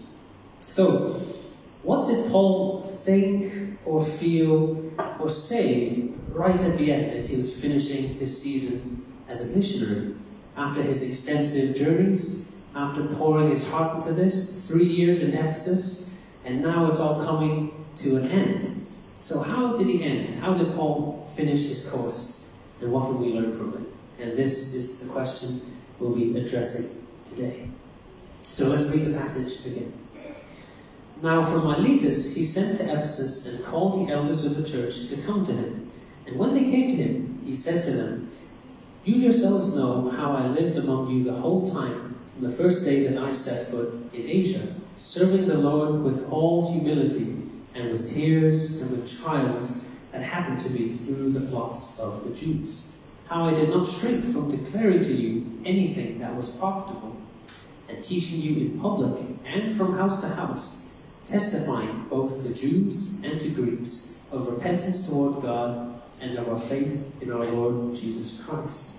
So, what did Paul think or feel or say right at the end as he was finishing this season as a missionary? After his extensive journeys, after pouring his heart into this, three years in Ephesus, and now it's all coming to an end. So how did he end? How did Paul finish his course? And what can we learn from it? And this is the question we'll be addressing today. So let's read the passage again. Now from Miletus he sent to Ephesus and called the elders of the church to come to him. And when they came to him, he said to them, you yourselves know how I lived among you the whole time, from the first day that I set foot in Asia, serving the Lord with all humility, and with tears and with trials that happened to me through the plots of the Jews. How I did not shrink from declaring to you anything that was profitable, and teaching you in public and from house to house, testifying both to Jews and to Greeks of repentance toward God and of our faith in our Lord Jesus Christ.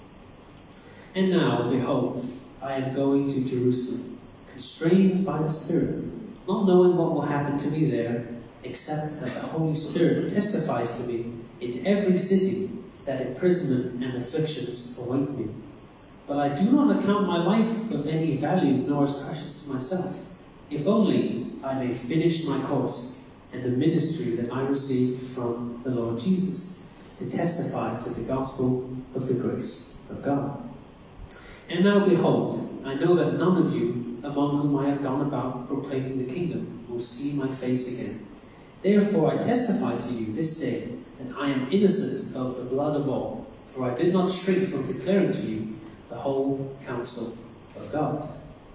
And now, behold, I am going to Jerusalem, constrained by the Spirit, not knowing what will happen to me there, except that the Holy Spirit testifies to me in every city that imprisonment and afflictions await me. But I do not account my life of any value, nor as precious to myself, if only I may finish my course and the ministry that I received from the Lord Jesus, to testify to the gospel of the grace of God. And now behold, I know that none of you, among whom I have gone about proclaiming the kingdom, will see my face again. Therefore I testify to you this day that I am innocent of the blood of all, for I did not shrink from declaring to you the whole counsel of God.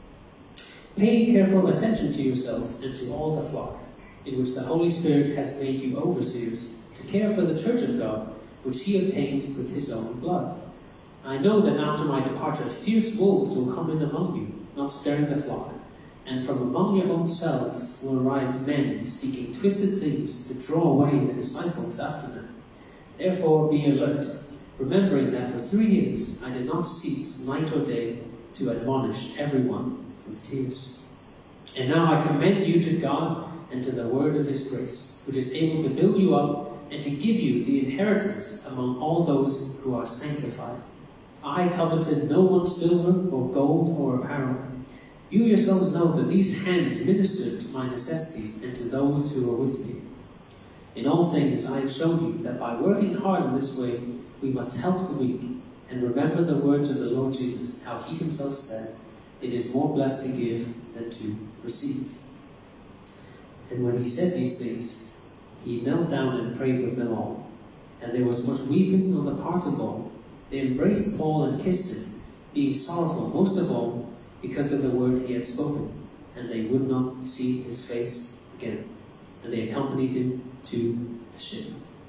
Paying careful attention to yourselves and to all the flock, in which the Holy Spirit has made you overseers, to care for the church of God, which he obtained with his own blood. I know that after my departure fierce wolves will come in among you, not sparing the flock, and from among your own selves will arise men speaking twisted things to draw away the disciples after them. Therefore be alert, remembering that for three years I did not cease night or day to admonish everyone with tears. And now I commend you to God and to the word of his grace, which is able to build you up and to give you the inheritance among all those who are sanctified. I coveted no one's silver or gold or apparel. You yourselves know that these hands ministered to my necessities and to those who were with me. In all things I have shown you that by working hard in this way, we must help the weak and remember the words of the Lord Jesus, how he himself said, it is more blessed to give than to receive. And when he said these things, he knelt down and prayed with them all. And there was much weeping on the part of all. They embraced Paul and kissed him, being sorrowful most of all because of the word he had spoken. And they would not see his face again. And they accompanied him to the ship.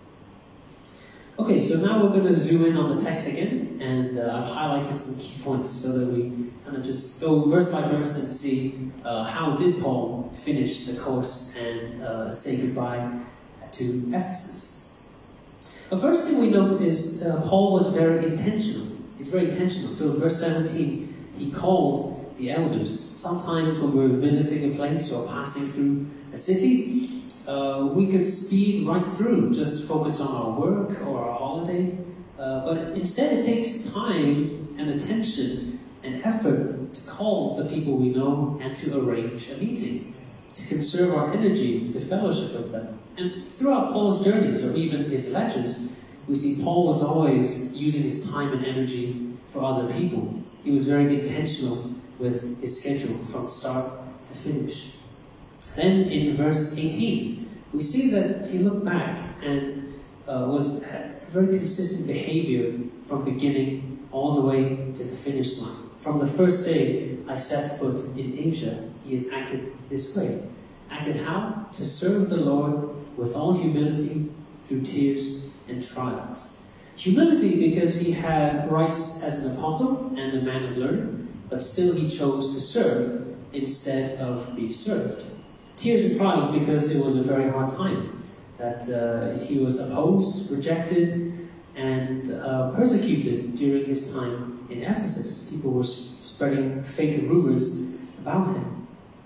Okay, so now we're going to zoom in on the text again, and uh, I've highlighted some key points so that we kind of just go verse by verse and see uh, how did Paul finish the course and uh, say goodbye to Ephesus. The first thing we note is uh, Paul was very intentional. He's very intentional. So in verse seventeen, he called the elders. Sometimes when we're visiting a place or passing through a city, Uh, we could speed right through, just focus on our work or our holiday. Uh, but instead it takes time and attention and effort to call the people we know and to arrange a meeting, to conserve our energy, to fellowship with them. And throughout Paul's journeys, or even his letters, we see Paul was always using his time and energy for other people. He was very intentional with his schedule from start to finish. Then in verse eighteen, we see that he looked back and uh, was had very consistent behavior from beginning all the way to the finish line. From the first day I set foot in Asia, he has acted this way. Acted how? To serve the Lord with all humility through tears and trials. Humility because he had rights as an apostle and a man of learning, but still he chose to serve instead of be served. Tears and trials because it was a very hard time, that uh, he was opposed, rejected, and uh, persecuted during his time in Ephesus. People were spreading fake rumors about him.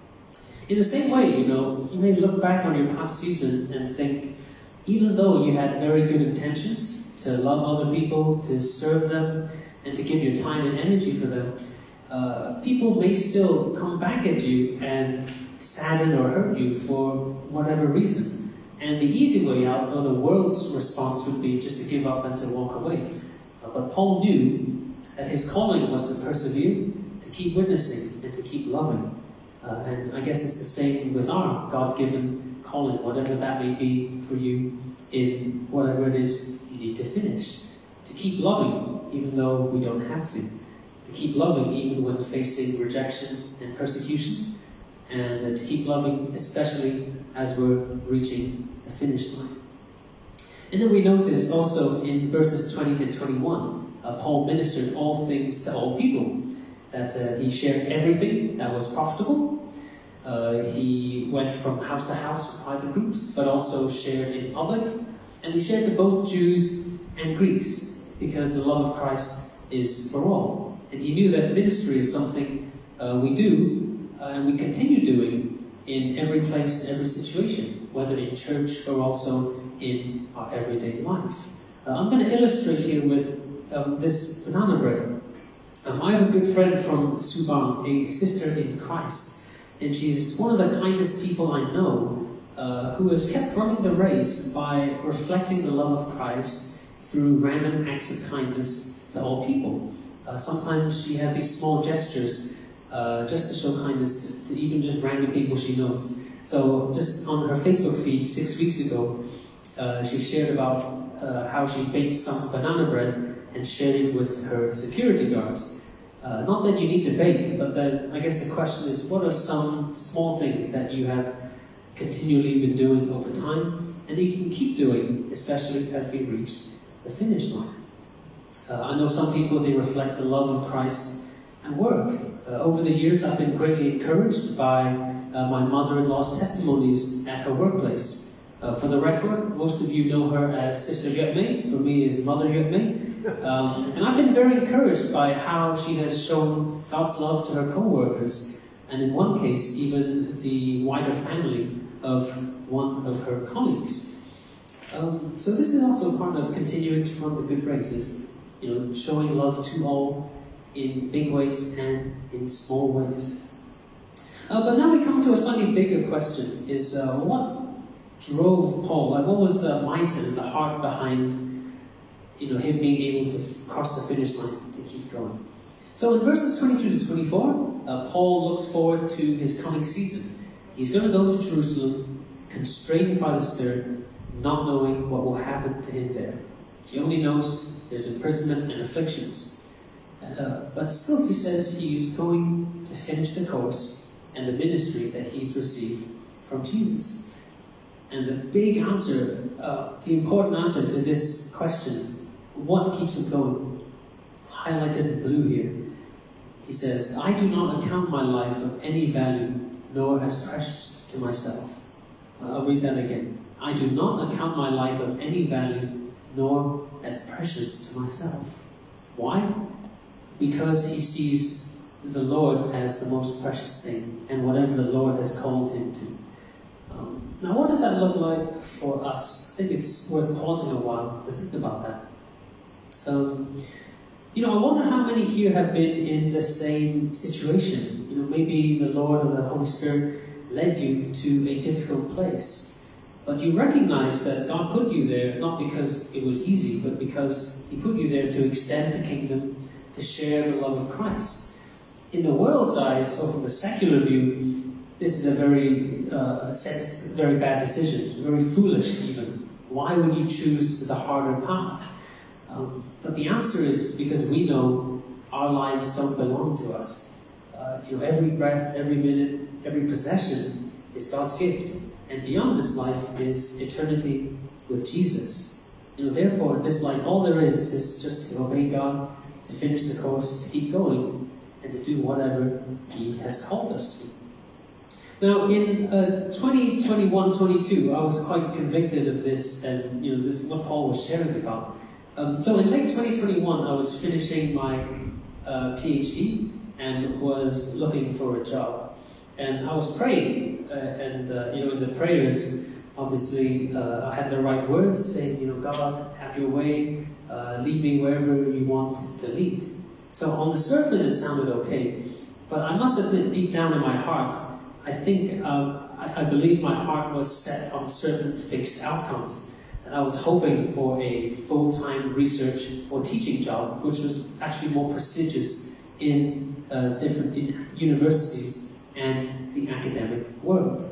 In the same way, you know, you may look back on your past season and think, even though you had very good intentions to love other people, to serve them, and to give your time and energy for them, uh, people may still come back at you and sadden or hurt you for whatever reason. And the easy way out, or the world's response, would be just to give up and to walk away. Uh, but Paul knew that his calling was to persevere, to keep witnessing, and to keep loving. Uh, and I guess it's the same with our God-given calling, whatever that may be for you in whatever it is you need to finish. To keep loving, even though we don't have to. To keep loving even when facing rejection and persecution. And uh, to keep loving, especially as we're reaching the finish line. And then we notice also in verses twenty to twenty-one, uh, Paul ministered all things to all people. That uh, he shared everything that was profitable. Uh, he went from house to house for private groups, but also shared in public. And he shared to both Jews and Greeks, because the love of Christ is for all. And he knew that ministry is something uh, we do, Uh, and we continue doing in every place, every situation, whether in church or also in our everyday life. Uh, I'm going to illustrate here with um, this banana bread. Um, I have a good friend from Subang, a sister in Christ, and she's one of the kindest people I know, uh, who has kept running the race by reflecting the love of Christ through random acts of kindness to all people. Uh, sometimes she has these small gestures Uh, just to show kindness to, to even just random people she knows. So just on her Facebook feed six weeks ago, uh, she shared about uh, how she baked some banana bread and shared it with her security guards. Uh, not that you need to bake, but then I guess the question is, what are some small things that you have continually been doing over time and that you can keep doing, especially as we reach the finish line? Uh, I know some people, they reflect the love of Christ and work. Uh, over the years, I've been greatly encouraged by uh, my mother-in-law's testimonies at her workplace. Uh, for the record, most of you know her as Sister Yutmei. For me, is Mother Yutmei. Um, and I've been very encouraged by how she has shown God's love to her co-workers, and in one case, even the wider family of one of her colleagues. Um, so this is also part of continuing to run the good races, you know, showing love to all, in big ways and in small ways. Uh, but now we come to a slightly bigger question, is uh, what drove Paul, like what was the mindset and the heart behind you know, him being able to cross the finish line to keep going. So in verses twenty-two to twenty-four, uh, Paul looks forward to his coming season. He's going to go to Jerusalem, constrained by the Spirit, not knowing what will happen to him there. He only knows there's imprisonment and afflictions. Uh, but still, he says he's going to finish the course and the ministry that he's received from Jesus. And the big answer, uh, the important answer to this question, what keeps him going, highlighted in blue here. He says, I do not account my life of any value, nor as precious to myself. Uh, I'll read that again. I do not account my life of any value, nor as precious to myself. Why? Because he sees the Lord as the most precious thing, and whatever the Lord has called him to. Um, now, what does that look like for us? I think it's worth pausing a while to think about that. Um, you know, I wonder how many here have been in the same situation. You know, maybe the Lord or the Holy Spirit led you to a difficult place, but you recognize that God put you there not because it was easy, but because he put you there to extend the kingdom, to share the love of Christ. In the world's eyes, or from a secular view, this is a very, uh, sense, very bad decision, very foolish even. Why would you choose the harder path? Um, but the answer is because we know our lives don't belong to us. Uh, you know, every breath, every minute, every possession is God's gift, and beyond this life is eternity with Jesus. You know, therefore, in this life, all there is is just to obey God, to finish the course, to keep going, and to do whatever He has called us to. Now, in uh, twenty twenty-one twenty-two, I was quite convicted of this, and you know, this what Paul was sharing about. Um, so, in late twenty twenty-one, I was finishing my uh, PhD and was looking for a job, and I was praying, uh, and uh, you know, in the prayers, obviously, uh, I had the right words, saying, you know, God, have your way, uh, lead me wherever you want to lead. So, on the surface, it sounded okay, but I must admit, deep down in my heart, I think, uh, I, I believe my heart was set on certain fixed outcomes. And I was hoping for a full-time research or teaching job, which was actually more prestigious in uh, different in universities and the academic world.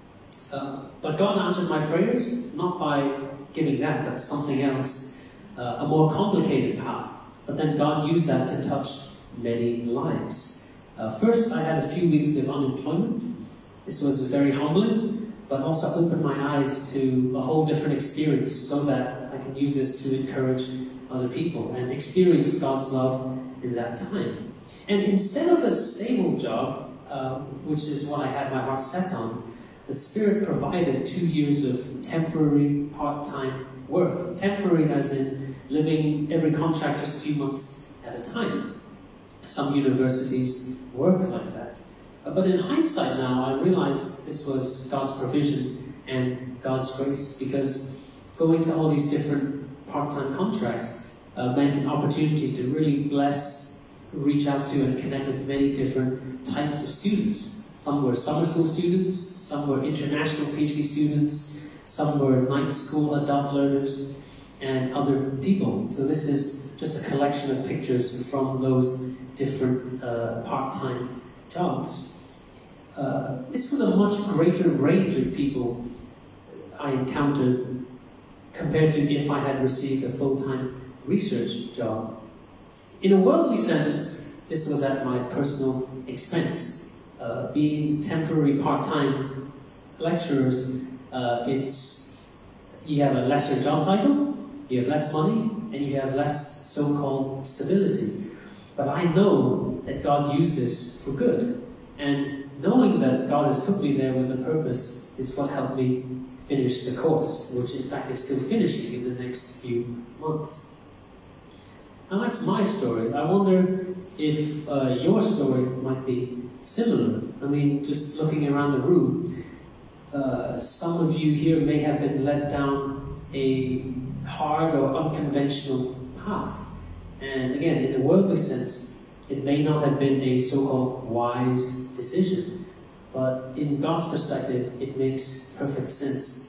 Uh, but God answered my prayers, not by giving that, but something else, uh, a more complicated path. But then God used that to touch many lives. Uh, first, I had a few weeks of unemployment. This was very humbling, but also opened my eyes to a whole different experience so that I can use this to encourage other people and experience God's love in that time. And instead of a stable job, uh, which is what I had my heart set on, the Spirit provided two years of temporary part-time work. Temporary as in living every contract just a few months at a time. Some universities work like that. But in hindsight now, I realize this was God's provision and God's grace, because going to all these different part-time contracts uh, meant an opportunity to really bless, reach out to and connect with many different types of students. Some were summer school students, some were international PhD students, some were night school adult learners, and other people. So this is just a collection of pictures from those different uh, part-time jobs. Uh, this was a much greater range of people I encountered compared to if I had received a full-time research job. In a worldly sense, this was at my personal expense. Uh, being temporary part-time lecturers, uh, it's you have a lesser job title, you have less money, and you have less so-called stability. But I know that God used this for good, and knowing that God has put me there with a purpose is what helped me finish the course, which in fact is still finishing in the next few months. Now that's my story. I wonder if uh, your story might be similar. I mean, just looking around the room, uh, some of you here may have been led down a hard or unconventional path. And again, in the worldly sense, it may not have been a so-called wise decision, but in God's perspective, it makes perfect sense.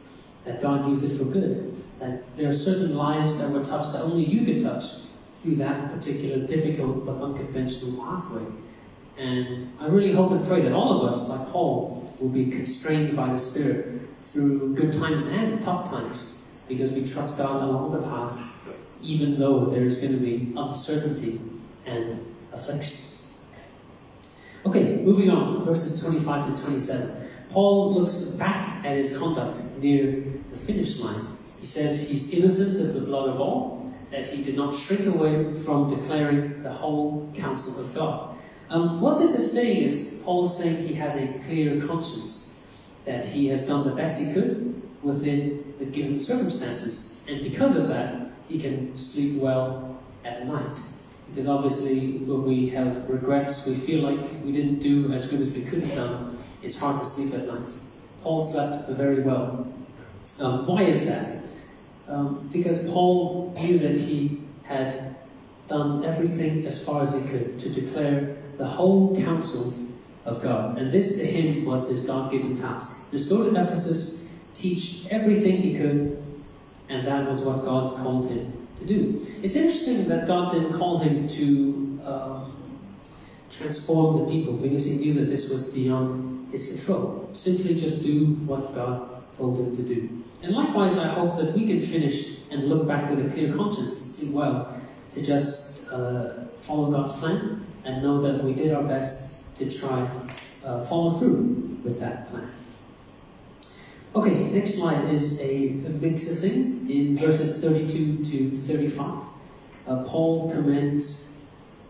that God used it for good, that there are certain lives that were touched that only you could touch through that particular difficult but unconventional pathway. And I really hope and pray that all of us, like Paul, will be constrained by the Spirit through good times and tough times, because we trust God along the path, even though there is going to be uncertainty and afflictions. Okay, moving on, verses twenty-five to twenty-seven. Paul looks back at his conduct near the finish line. He says he's innocent of the blood of all, that he did not shrink away from declaring the whole counsel of God. Um, what this is saying is, Paul's saying he has a clear conscience, that he has done the best he could within the given circumstances, and because of that, he can sleep well at night. Because obviously, when we have regrets, we feel like we didn't do as good as we could have done, it's hard to sleep at night. Paul slept very well. Um, why is that? Um, because Paul knew that he had done everything as far as he could to declare the whole counsel of God. And this to him was his God-given task. Just go to Ephesus, teach everything he could, and that was what God called him to do. It's interesting that God didn't call him to um, transform the people, because he knew that this was beyond his control. Simply just do what God told him to do. And likewise, I hope that we can finish and look back with a clear conscience and see, well, to just uh, follow God's plan and know that we did our best to try uh, follow through with that plan. Okay, next slide is a, a mix of things. In verses thirty-two to thirty-five, uh, Paul commends,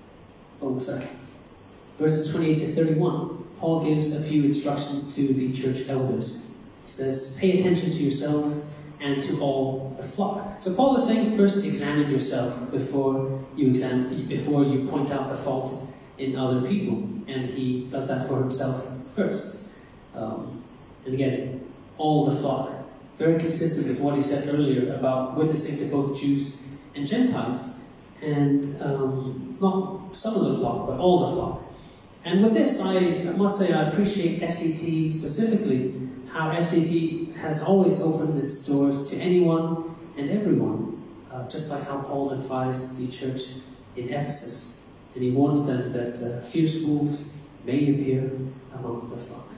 oh sorry, verses twenty-eight to thirty-one, Paul gives a few instructions to the church elders. He says, pay attention to yourselves and to all the flock. So Paul is saying, first examine yourself before you examine, before you point out the fault in other people. And he does that for himself first. Um, and again, all the flock, very consistent with what he said earlier about witnessing to both Jews and Gentiles, and um, not some of the flock, but all the flock. And with this, I must say I appreciate F C T specifically, how F C T has always opened its doors to anyone and everyone, uh, just like how Paul advised the church in Ephesus. And he warns them that uh, fierce wolves may appear among the flock.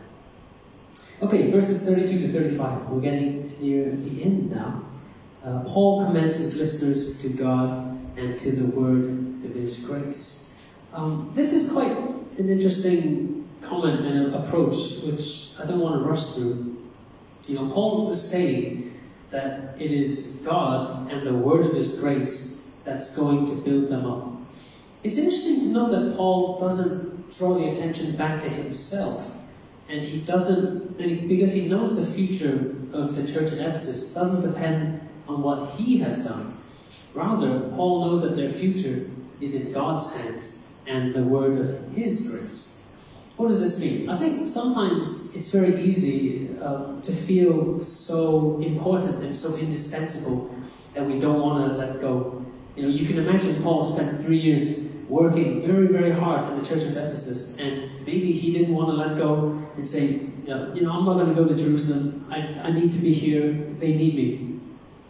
Okay, verses thirty-two to thirty-five. We're getting near the end now. Uh, Paul commends his listeners to God and to the word of his grace. Um, this is quite an interesting comment and an approach, which I don't want to rush through. You know, Paul was saying that it is God and the word of his grace that's going to build them up. It's interesting to note that Paul doesn't draw the attention back to himself. And he doesn't, because he knows the future of the church at Ephesus doesn't depend on what he has done. Rather, Paul knows that their future is in God's hands and the word of his grace. What does this mean? I think sometimes it's very easy um, to feel so important and so indispensable that we don't want to let go. You know, you can imagine Paul spent three years working very, very hard in the church of Ephesus, and maybe he didn't want to let go and say, you know, you know I'm not going to go to Jerusalem, I, I need to be here, they need me.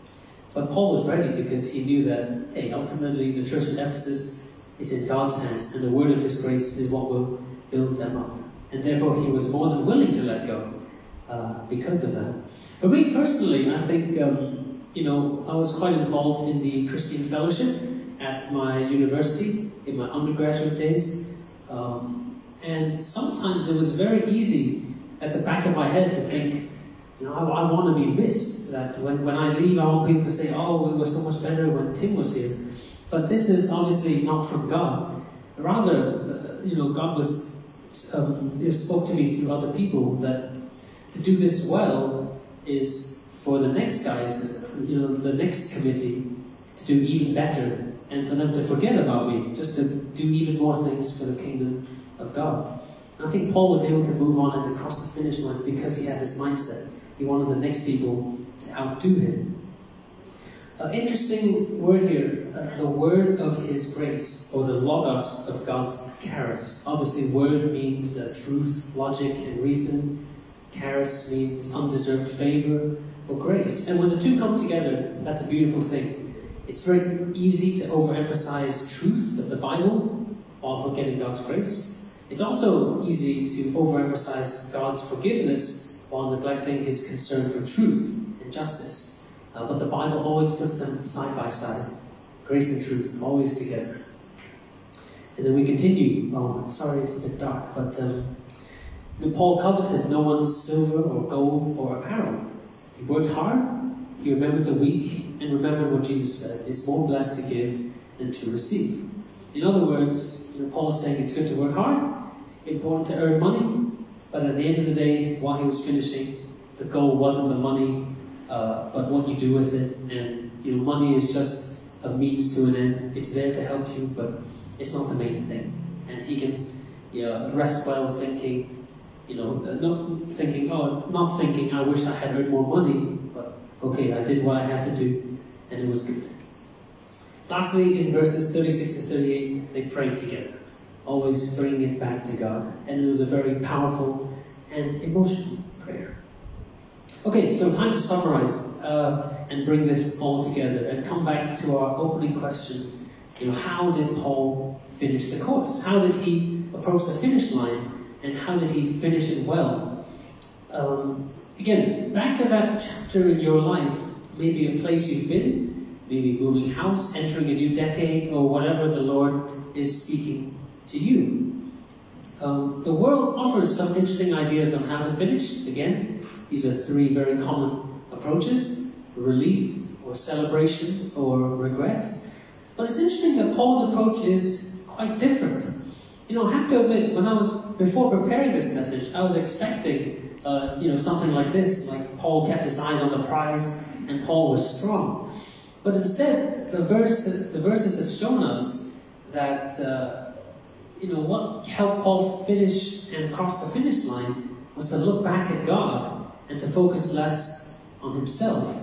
But Paul was ready because he knew that, hey, ultimately the church of Ephesus is in God's hands, and the word of his grace is what will build them up. And therefore he was more than willing to let go uh, because of that. For me personally, I think, um, you know, I was quite involved in the Christian fellowship at my university in my undergraduate days. Um, and sometimes it was very easy at the back of my head to think, you know, I, I want to be missed. That when, when I leave, I want people to say, oh, it was so much better when Tim was here. But this is obviously not from God. Rather, uh, you know, God was um, spoke to me through other people that to do this well is for the next guys, you know, the next committee to do even better, and for them to forget about me, just to do even more things for the kingdom of God. And I think Paul was able to move on and to cross the finish line because he had this mindset. He wanted the next people to outdo him. Uh, interesting word here, uh, the word of his grace, or the logos of God's charis. Obviously, word means uh, truth, logic, and reason. Charis means undeserved favor, or grace. And when the two come together, that's a beautiful thing. It's very easy to overemphasize truth of the Bible while forgetting God's grace. It's also easy to overemphasize God's forgiveness while neglecting his concern for truth and justice. Uh, but the Bible always puts them side by side. Grace and truth, always together. And then we continue. Oh, sorry, it's a bit dark, but um, Paul coveted no one's silver or gold or apparel. He worked hard, he remembered the weak, and remembered what Jesus said, it's more blessed to give than to receive. In other words, you know, Paul's saying it's good to work hard, important to earn money, but at the end of the day, while he was finishing, the goal wasn't the money, uh, but what you do with it. And you know, money is just a means to an end. It's there to help you, but it's not the main thing. And he can you know, rest well thinking, you know, not thinking, oh, not thinking, I wish I had earned more money, but okay, I did what I had to do, and it was good. Lastly, in verses thirty-six to thirty-eight, they prayed together, always bringing it back to God. And it was a very powerful and emotional prayer. Okay, so time to summarize uh, and bring this all together and come back to our opening question. You know, how did Paul finish the course? How did he approach the finish line? And how did he finish it well? Um, again, back to that chapter in your life, maybe a place you've been, maybe moving house, entering a new decade, or whatever the Lord is speaking to you. Um, the world offers some interesting ideas on how to finish. Again, these are three very common approaches: relief, or celebration, or regret. But it's interesting that Paul's approach is quite different. You know, I have to admit, when I was, before preparing this message, I was expecting, uh, you know, something like this, like Paul kept his eyes on the prize, and Paul was strong. But instead, the verse, the verses have shown us that, uh, you know, what helped Paul finish and cross the finish line was to look back at God and to focus less on himself.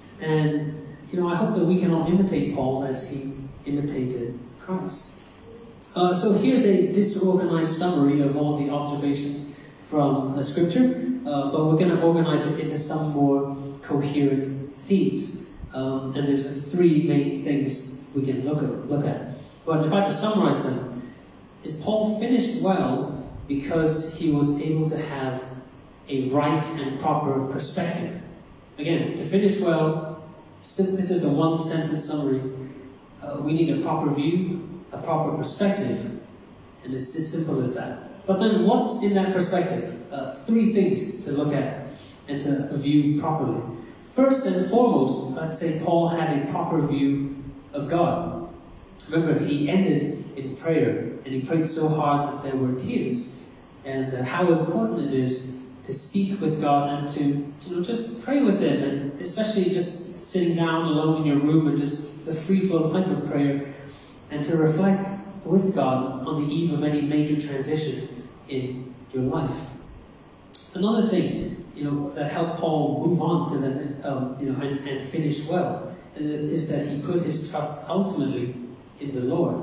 And, you know, I hope that we can all imitate Paul as he imitated Christ. Uh, so here's a disorganized summary of all the observations from the scripture, uh, but we're going to organize it into some more coherent themes. Um, and there's three main things we can look at. Look at. But if I had to summarize them, is Paul finished well because he was able to have a right and proper perspective. Again, to finish well, this is the one sentence summary. Uh, we need a proper view, a proper perspective, and it's as simple as that. But then what's in that perspective? Uh, three things to look at and to view properly. First and foremost, I'd say Paul had a proper view of God. Remember, he ended in prayer, and he prayed so hard that there were tears. And uh, how important it is to speak with God and to, you know, just pray with him, and especially just sitting down alone in your room and just the free-flow type of prayer, and to reflect with God on the eve of any major transition in your life. Another thing, you know, that helped Paul move on to the, um, you know, and, and finish well, uh, is that he put his trust ultimately in the Lord.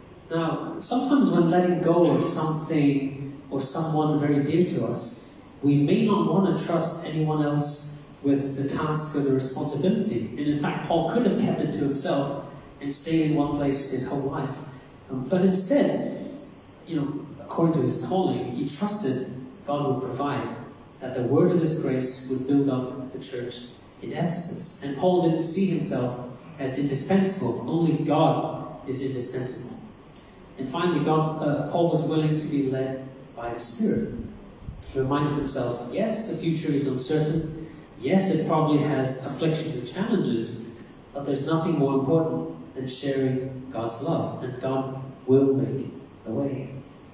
Now, sometimes when letting go of something or someone very dear to us, we may not want to trust anyone else with the task or the responsibility. And in fact, Paul could have kept it to himself and stayed in one place his whole life. Um, but instead, you know, according to his calling, he trusted God would provide, that the word of his grace would build up the church in Ephesus. And Paul didn't see himself as indispensable. Only God is indispensable. And finally, God, uh, Paul was willing to be led by the Spirit. He reminded himself, yes, the future is uncertain. Yes, it probably has afflictions and challenges, but there's nothing more important than sharing God's love, and God will make the way.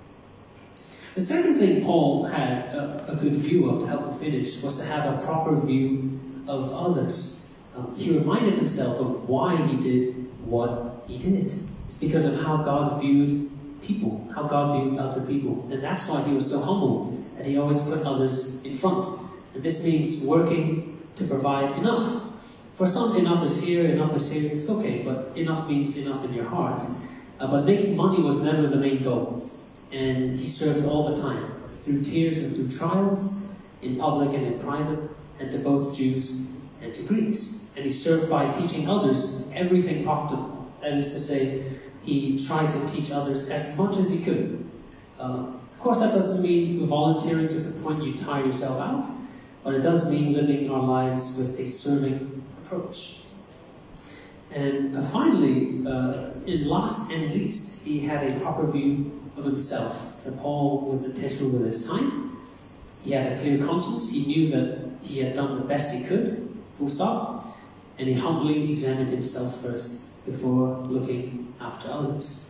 The second thing Paul had a, a good view of to help him finish was to have a proper view of others. Um, he reminded himself of why he did what he did. It's because of how God viewed people, how God viewed other people. And that's why he was so humble, that he always put others in front. And this means working to provide enough. For some, enough is here, enough is here, it's okay, but enough means enough in your heart. Uh, but making money was never the main goal. And he served all the time, through tears and through trials, in public and in private, and to both Jews and to Greeks. And he served by teaching others everything profitable. That is to say, he tried to teach others as much as he could. Uh, of course, that doesn't mean volunteering to the point you tire yourself out, but it does mean living our lives with a serving approach. And uh, finally, uh, in last and least, he had a proper view of himself. That Paul was intentional with his time. He had a clear conscience. He knew that he had done the best he could, full stop. And he humbly examined himself first before looking after others.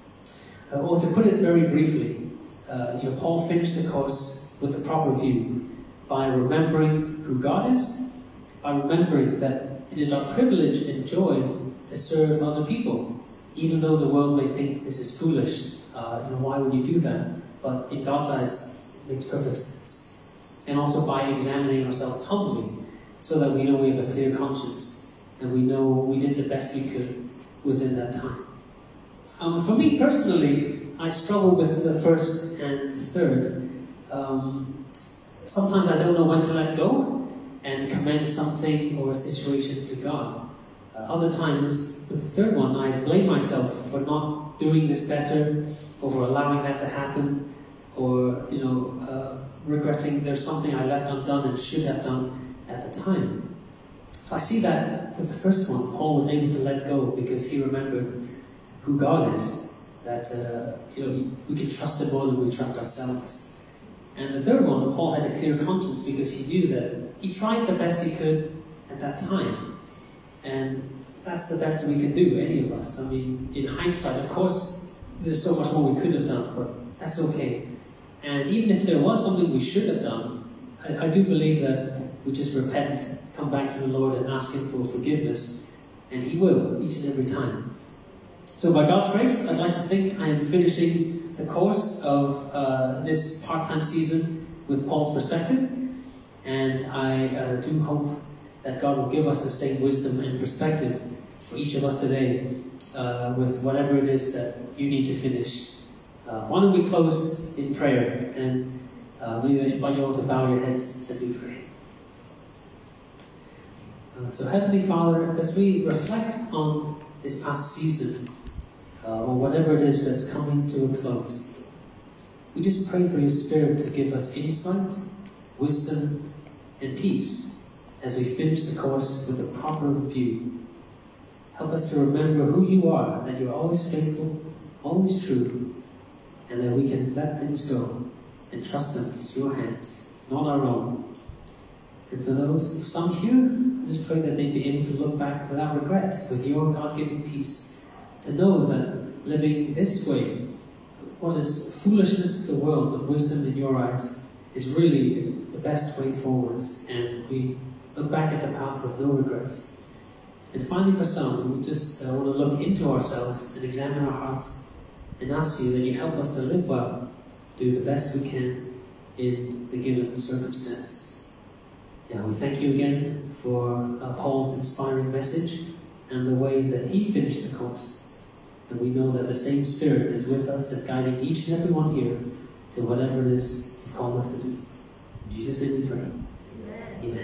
Uh, or to put it very briefly, uh, you know, Paul finished the course with a proper view by remembering who God is, by remembering that it is our privilege and joy to serve other people, even though the world may think this is foolish. Uh, you know, why would you do that? But in God's eyes, it makes perfect sense. And also by examining ourselves humbly, so that we know we have a clear conscience, and we know we did the best we could within that time. Um, for me personally, I struggle with the first and the third. Um, sometimes I don't know when to let go and commend something or a situation to God. Uh, other times, with the third one, I blame myself for not doing this better, or for allowing that to happen, or you know, uh, regretting there's something I left undone and should have done at the time. So I see that with the first one, Paul was able to let go because he remembered who God is, that uh, you know, we can trust Him more than we trust ourselves. And the third one, Paul had a clear conscience because he knew that he tried the best he could at that time. And that's the best we can do, any of us. I mean, in hindsight, of course, there's so much more we could have done, but that's okay. And even if there was something we should have done, I, I do believe that we just repent, come back to the Lord and ask Him for forgiveness, and He will, each and every time. So by God's grace, I'd like to think I am finishing the course of uh, this part-time season with Paul's perspective, and I uh, do hope that God will give us the same wisdom and perspective for each of us today uh, with whatever it is that you need to finish. Uh, why don't we close in prayer, and uh, we invite you all to bow your heads as we pray. Uh, so Heavenly Father, as we reflect on this past season, uh, or whatever it is that's coming to a close, we just pray for your Spirit to give us insight, wisdom, and peace as we finish the course with a proper view. Help us to remember who you are, that you are always faithful, always true, and that we can let things go and trust them into your hands, not our own. And for those, some here, I just pray that they'd be able to look back without regret, with your God-given peace, to know that living this way, what is foolishness to the world, but wisdom in your eyes, is really the best way forwards, and we look back at the path with no regrets. And finally, for some, we just uh, want to look into ourselves and examine our hearts and ask you that you help us to live well, do the best we can in the given circumstances. Yeah, we thank you again for uh, Paul's inspiring message and the way that he finished the course. And we know that the same Spirit is with us and guiding each and every one here to whatever it is you've called us to do. In Jesus' name we pray. Amen. Amen.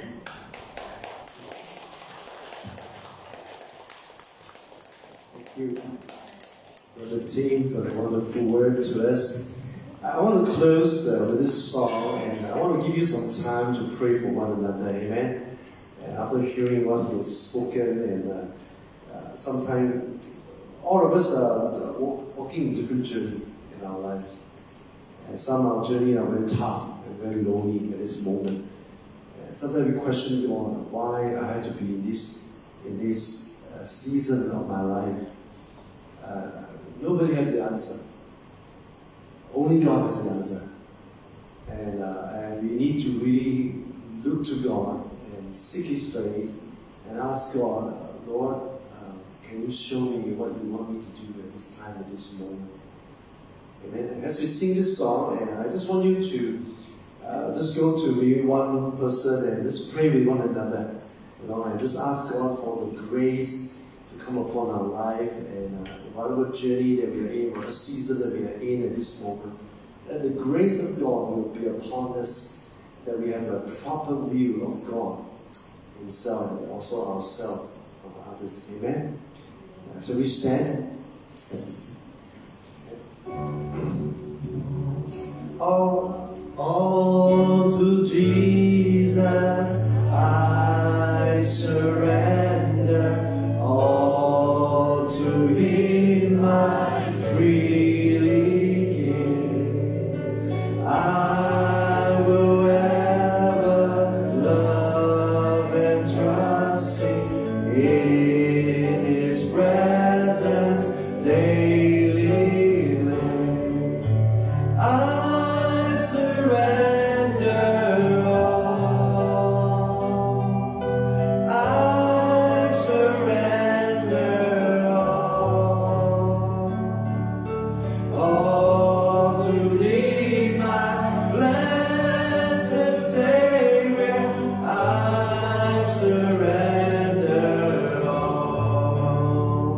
Thank you, Brother Tim, for the wonderful word to us. I want to close uh, with this song, and I want to give you some time to pray for one another. Amen. And after hearing what was spoken, and uh, uh, sometimes all of us are walking a different journey in our lives, and some of our journey are very tough and very lonely at this moment. And sometimes we question God, why I had to be in this in this uh, season of my life. Uh, nobody has the answer. Only God has the answer. And, uh, and we need to really look to God and seek His face and ask God, Lord, uh, can you show me what you want me to do at this time, at this moment? Amen. And as we sing this song, and I just want you to uh, just go to maybe one person and just pray with one another, you know, and just ask God for the grace to come upon our life, and uh, whatever journey that we are in, whatever season that we are in at this moment, that the grace of God will be upon us, that we have a proper view of God, himself and also ourselves of others. Amen? Uh, so we stand. All, all to Jesus I surrender. All to Him I freely give. I will ever love and trust Him in His presence daily live. I surrender all. I surrender all. All to Thee, my blessed Savior. I surrender all.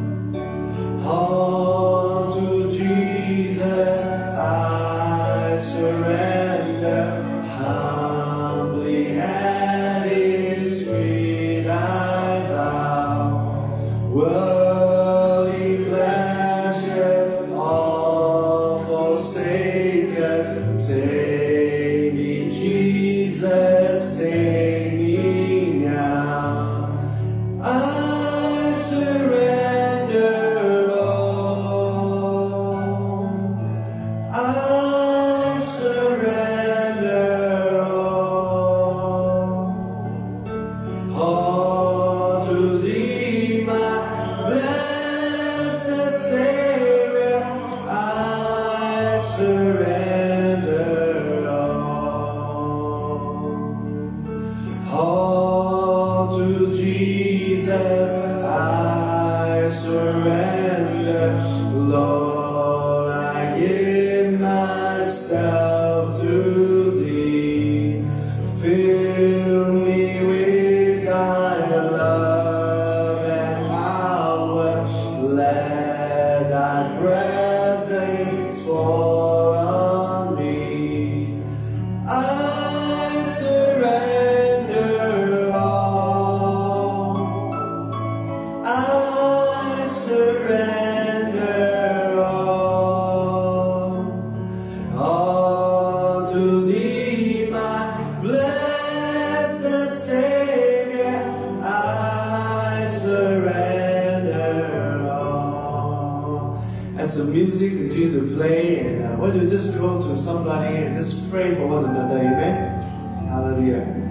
All to Jesus I surrender. Humbly at His feet I bow. Worldly pleasure all forsaken. Take me, Jesus, take me now. I surrender all. I surrender all. All to Thee, my blessed Savior. I surrender all. All to Jesus I surrender. Lord, I give myself to Thee. Fill me with Thy love and power. Let Thy presence fall on me. I surrender all. I surrender all. All to Thee, my blessed Savior. I surrender all. As the music continues to play, and uh, why don't you just go to somebody and just pray for one another, amen? Hallelujah.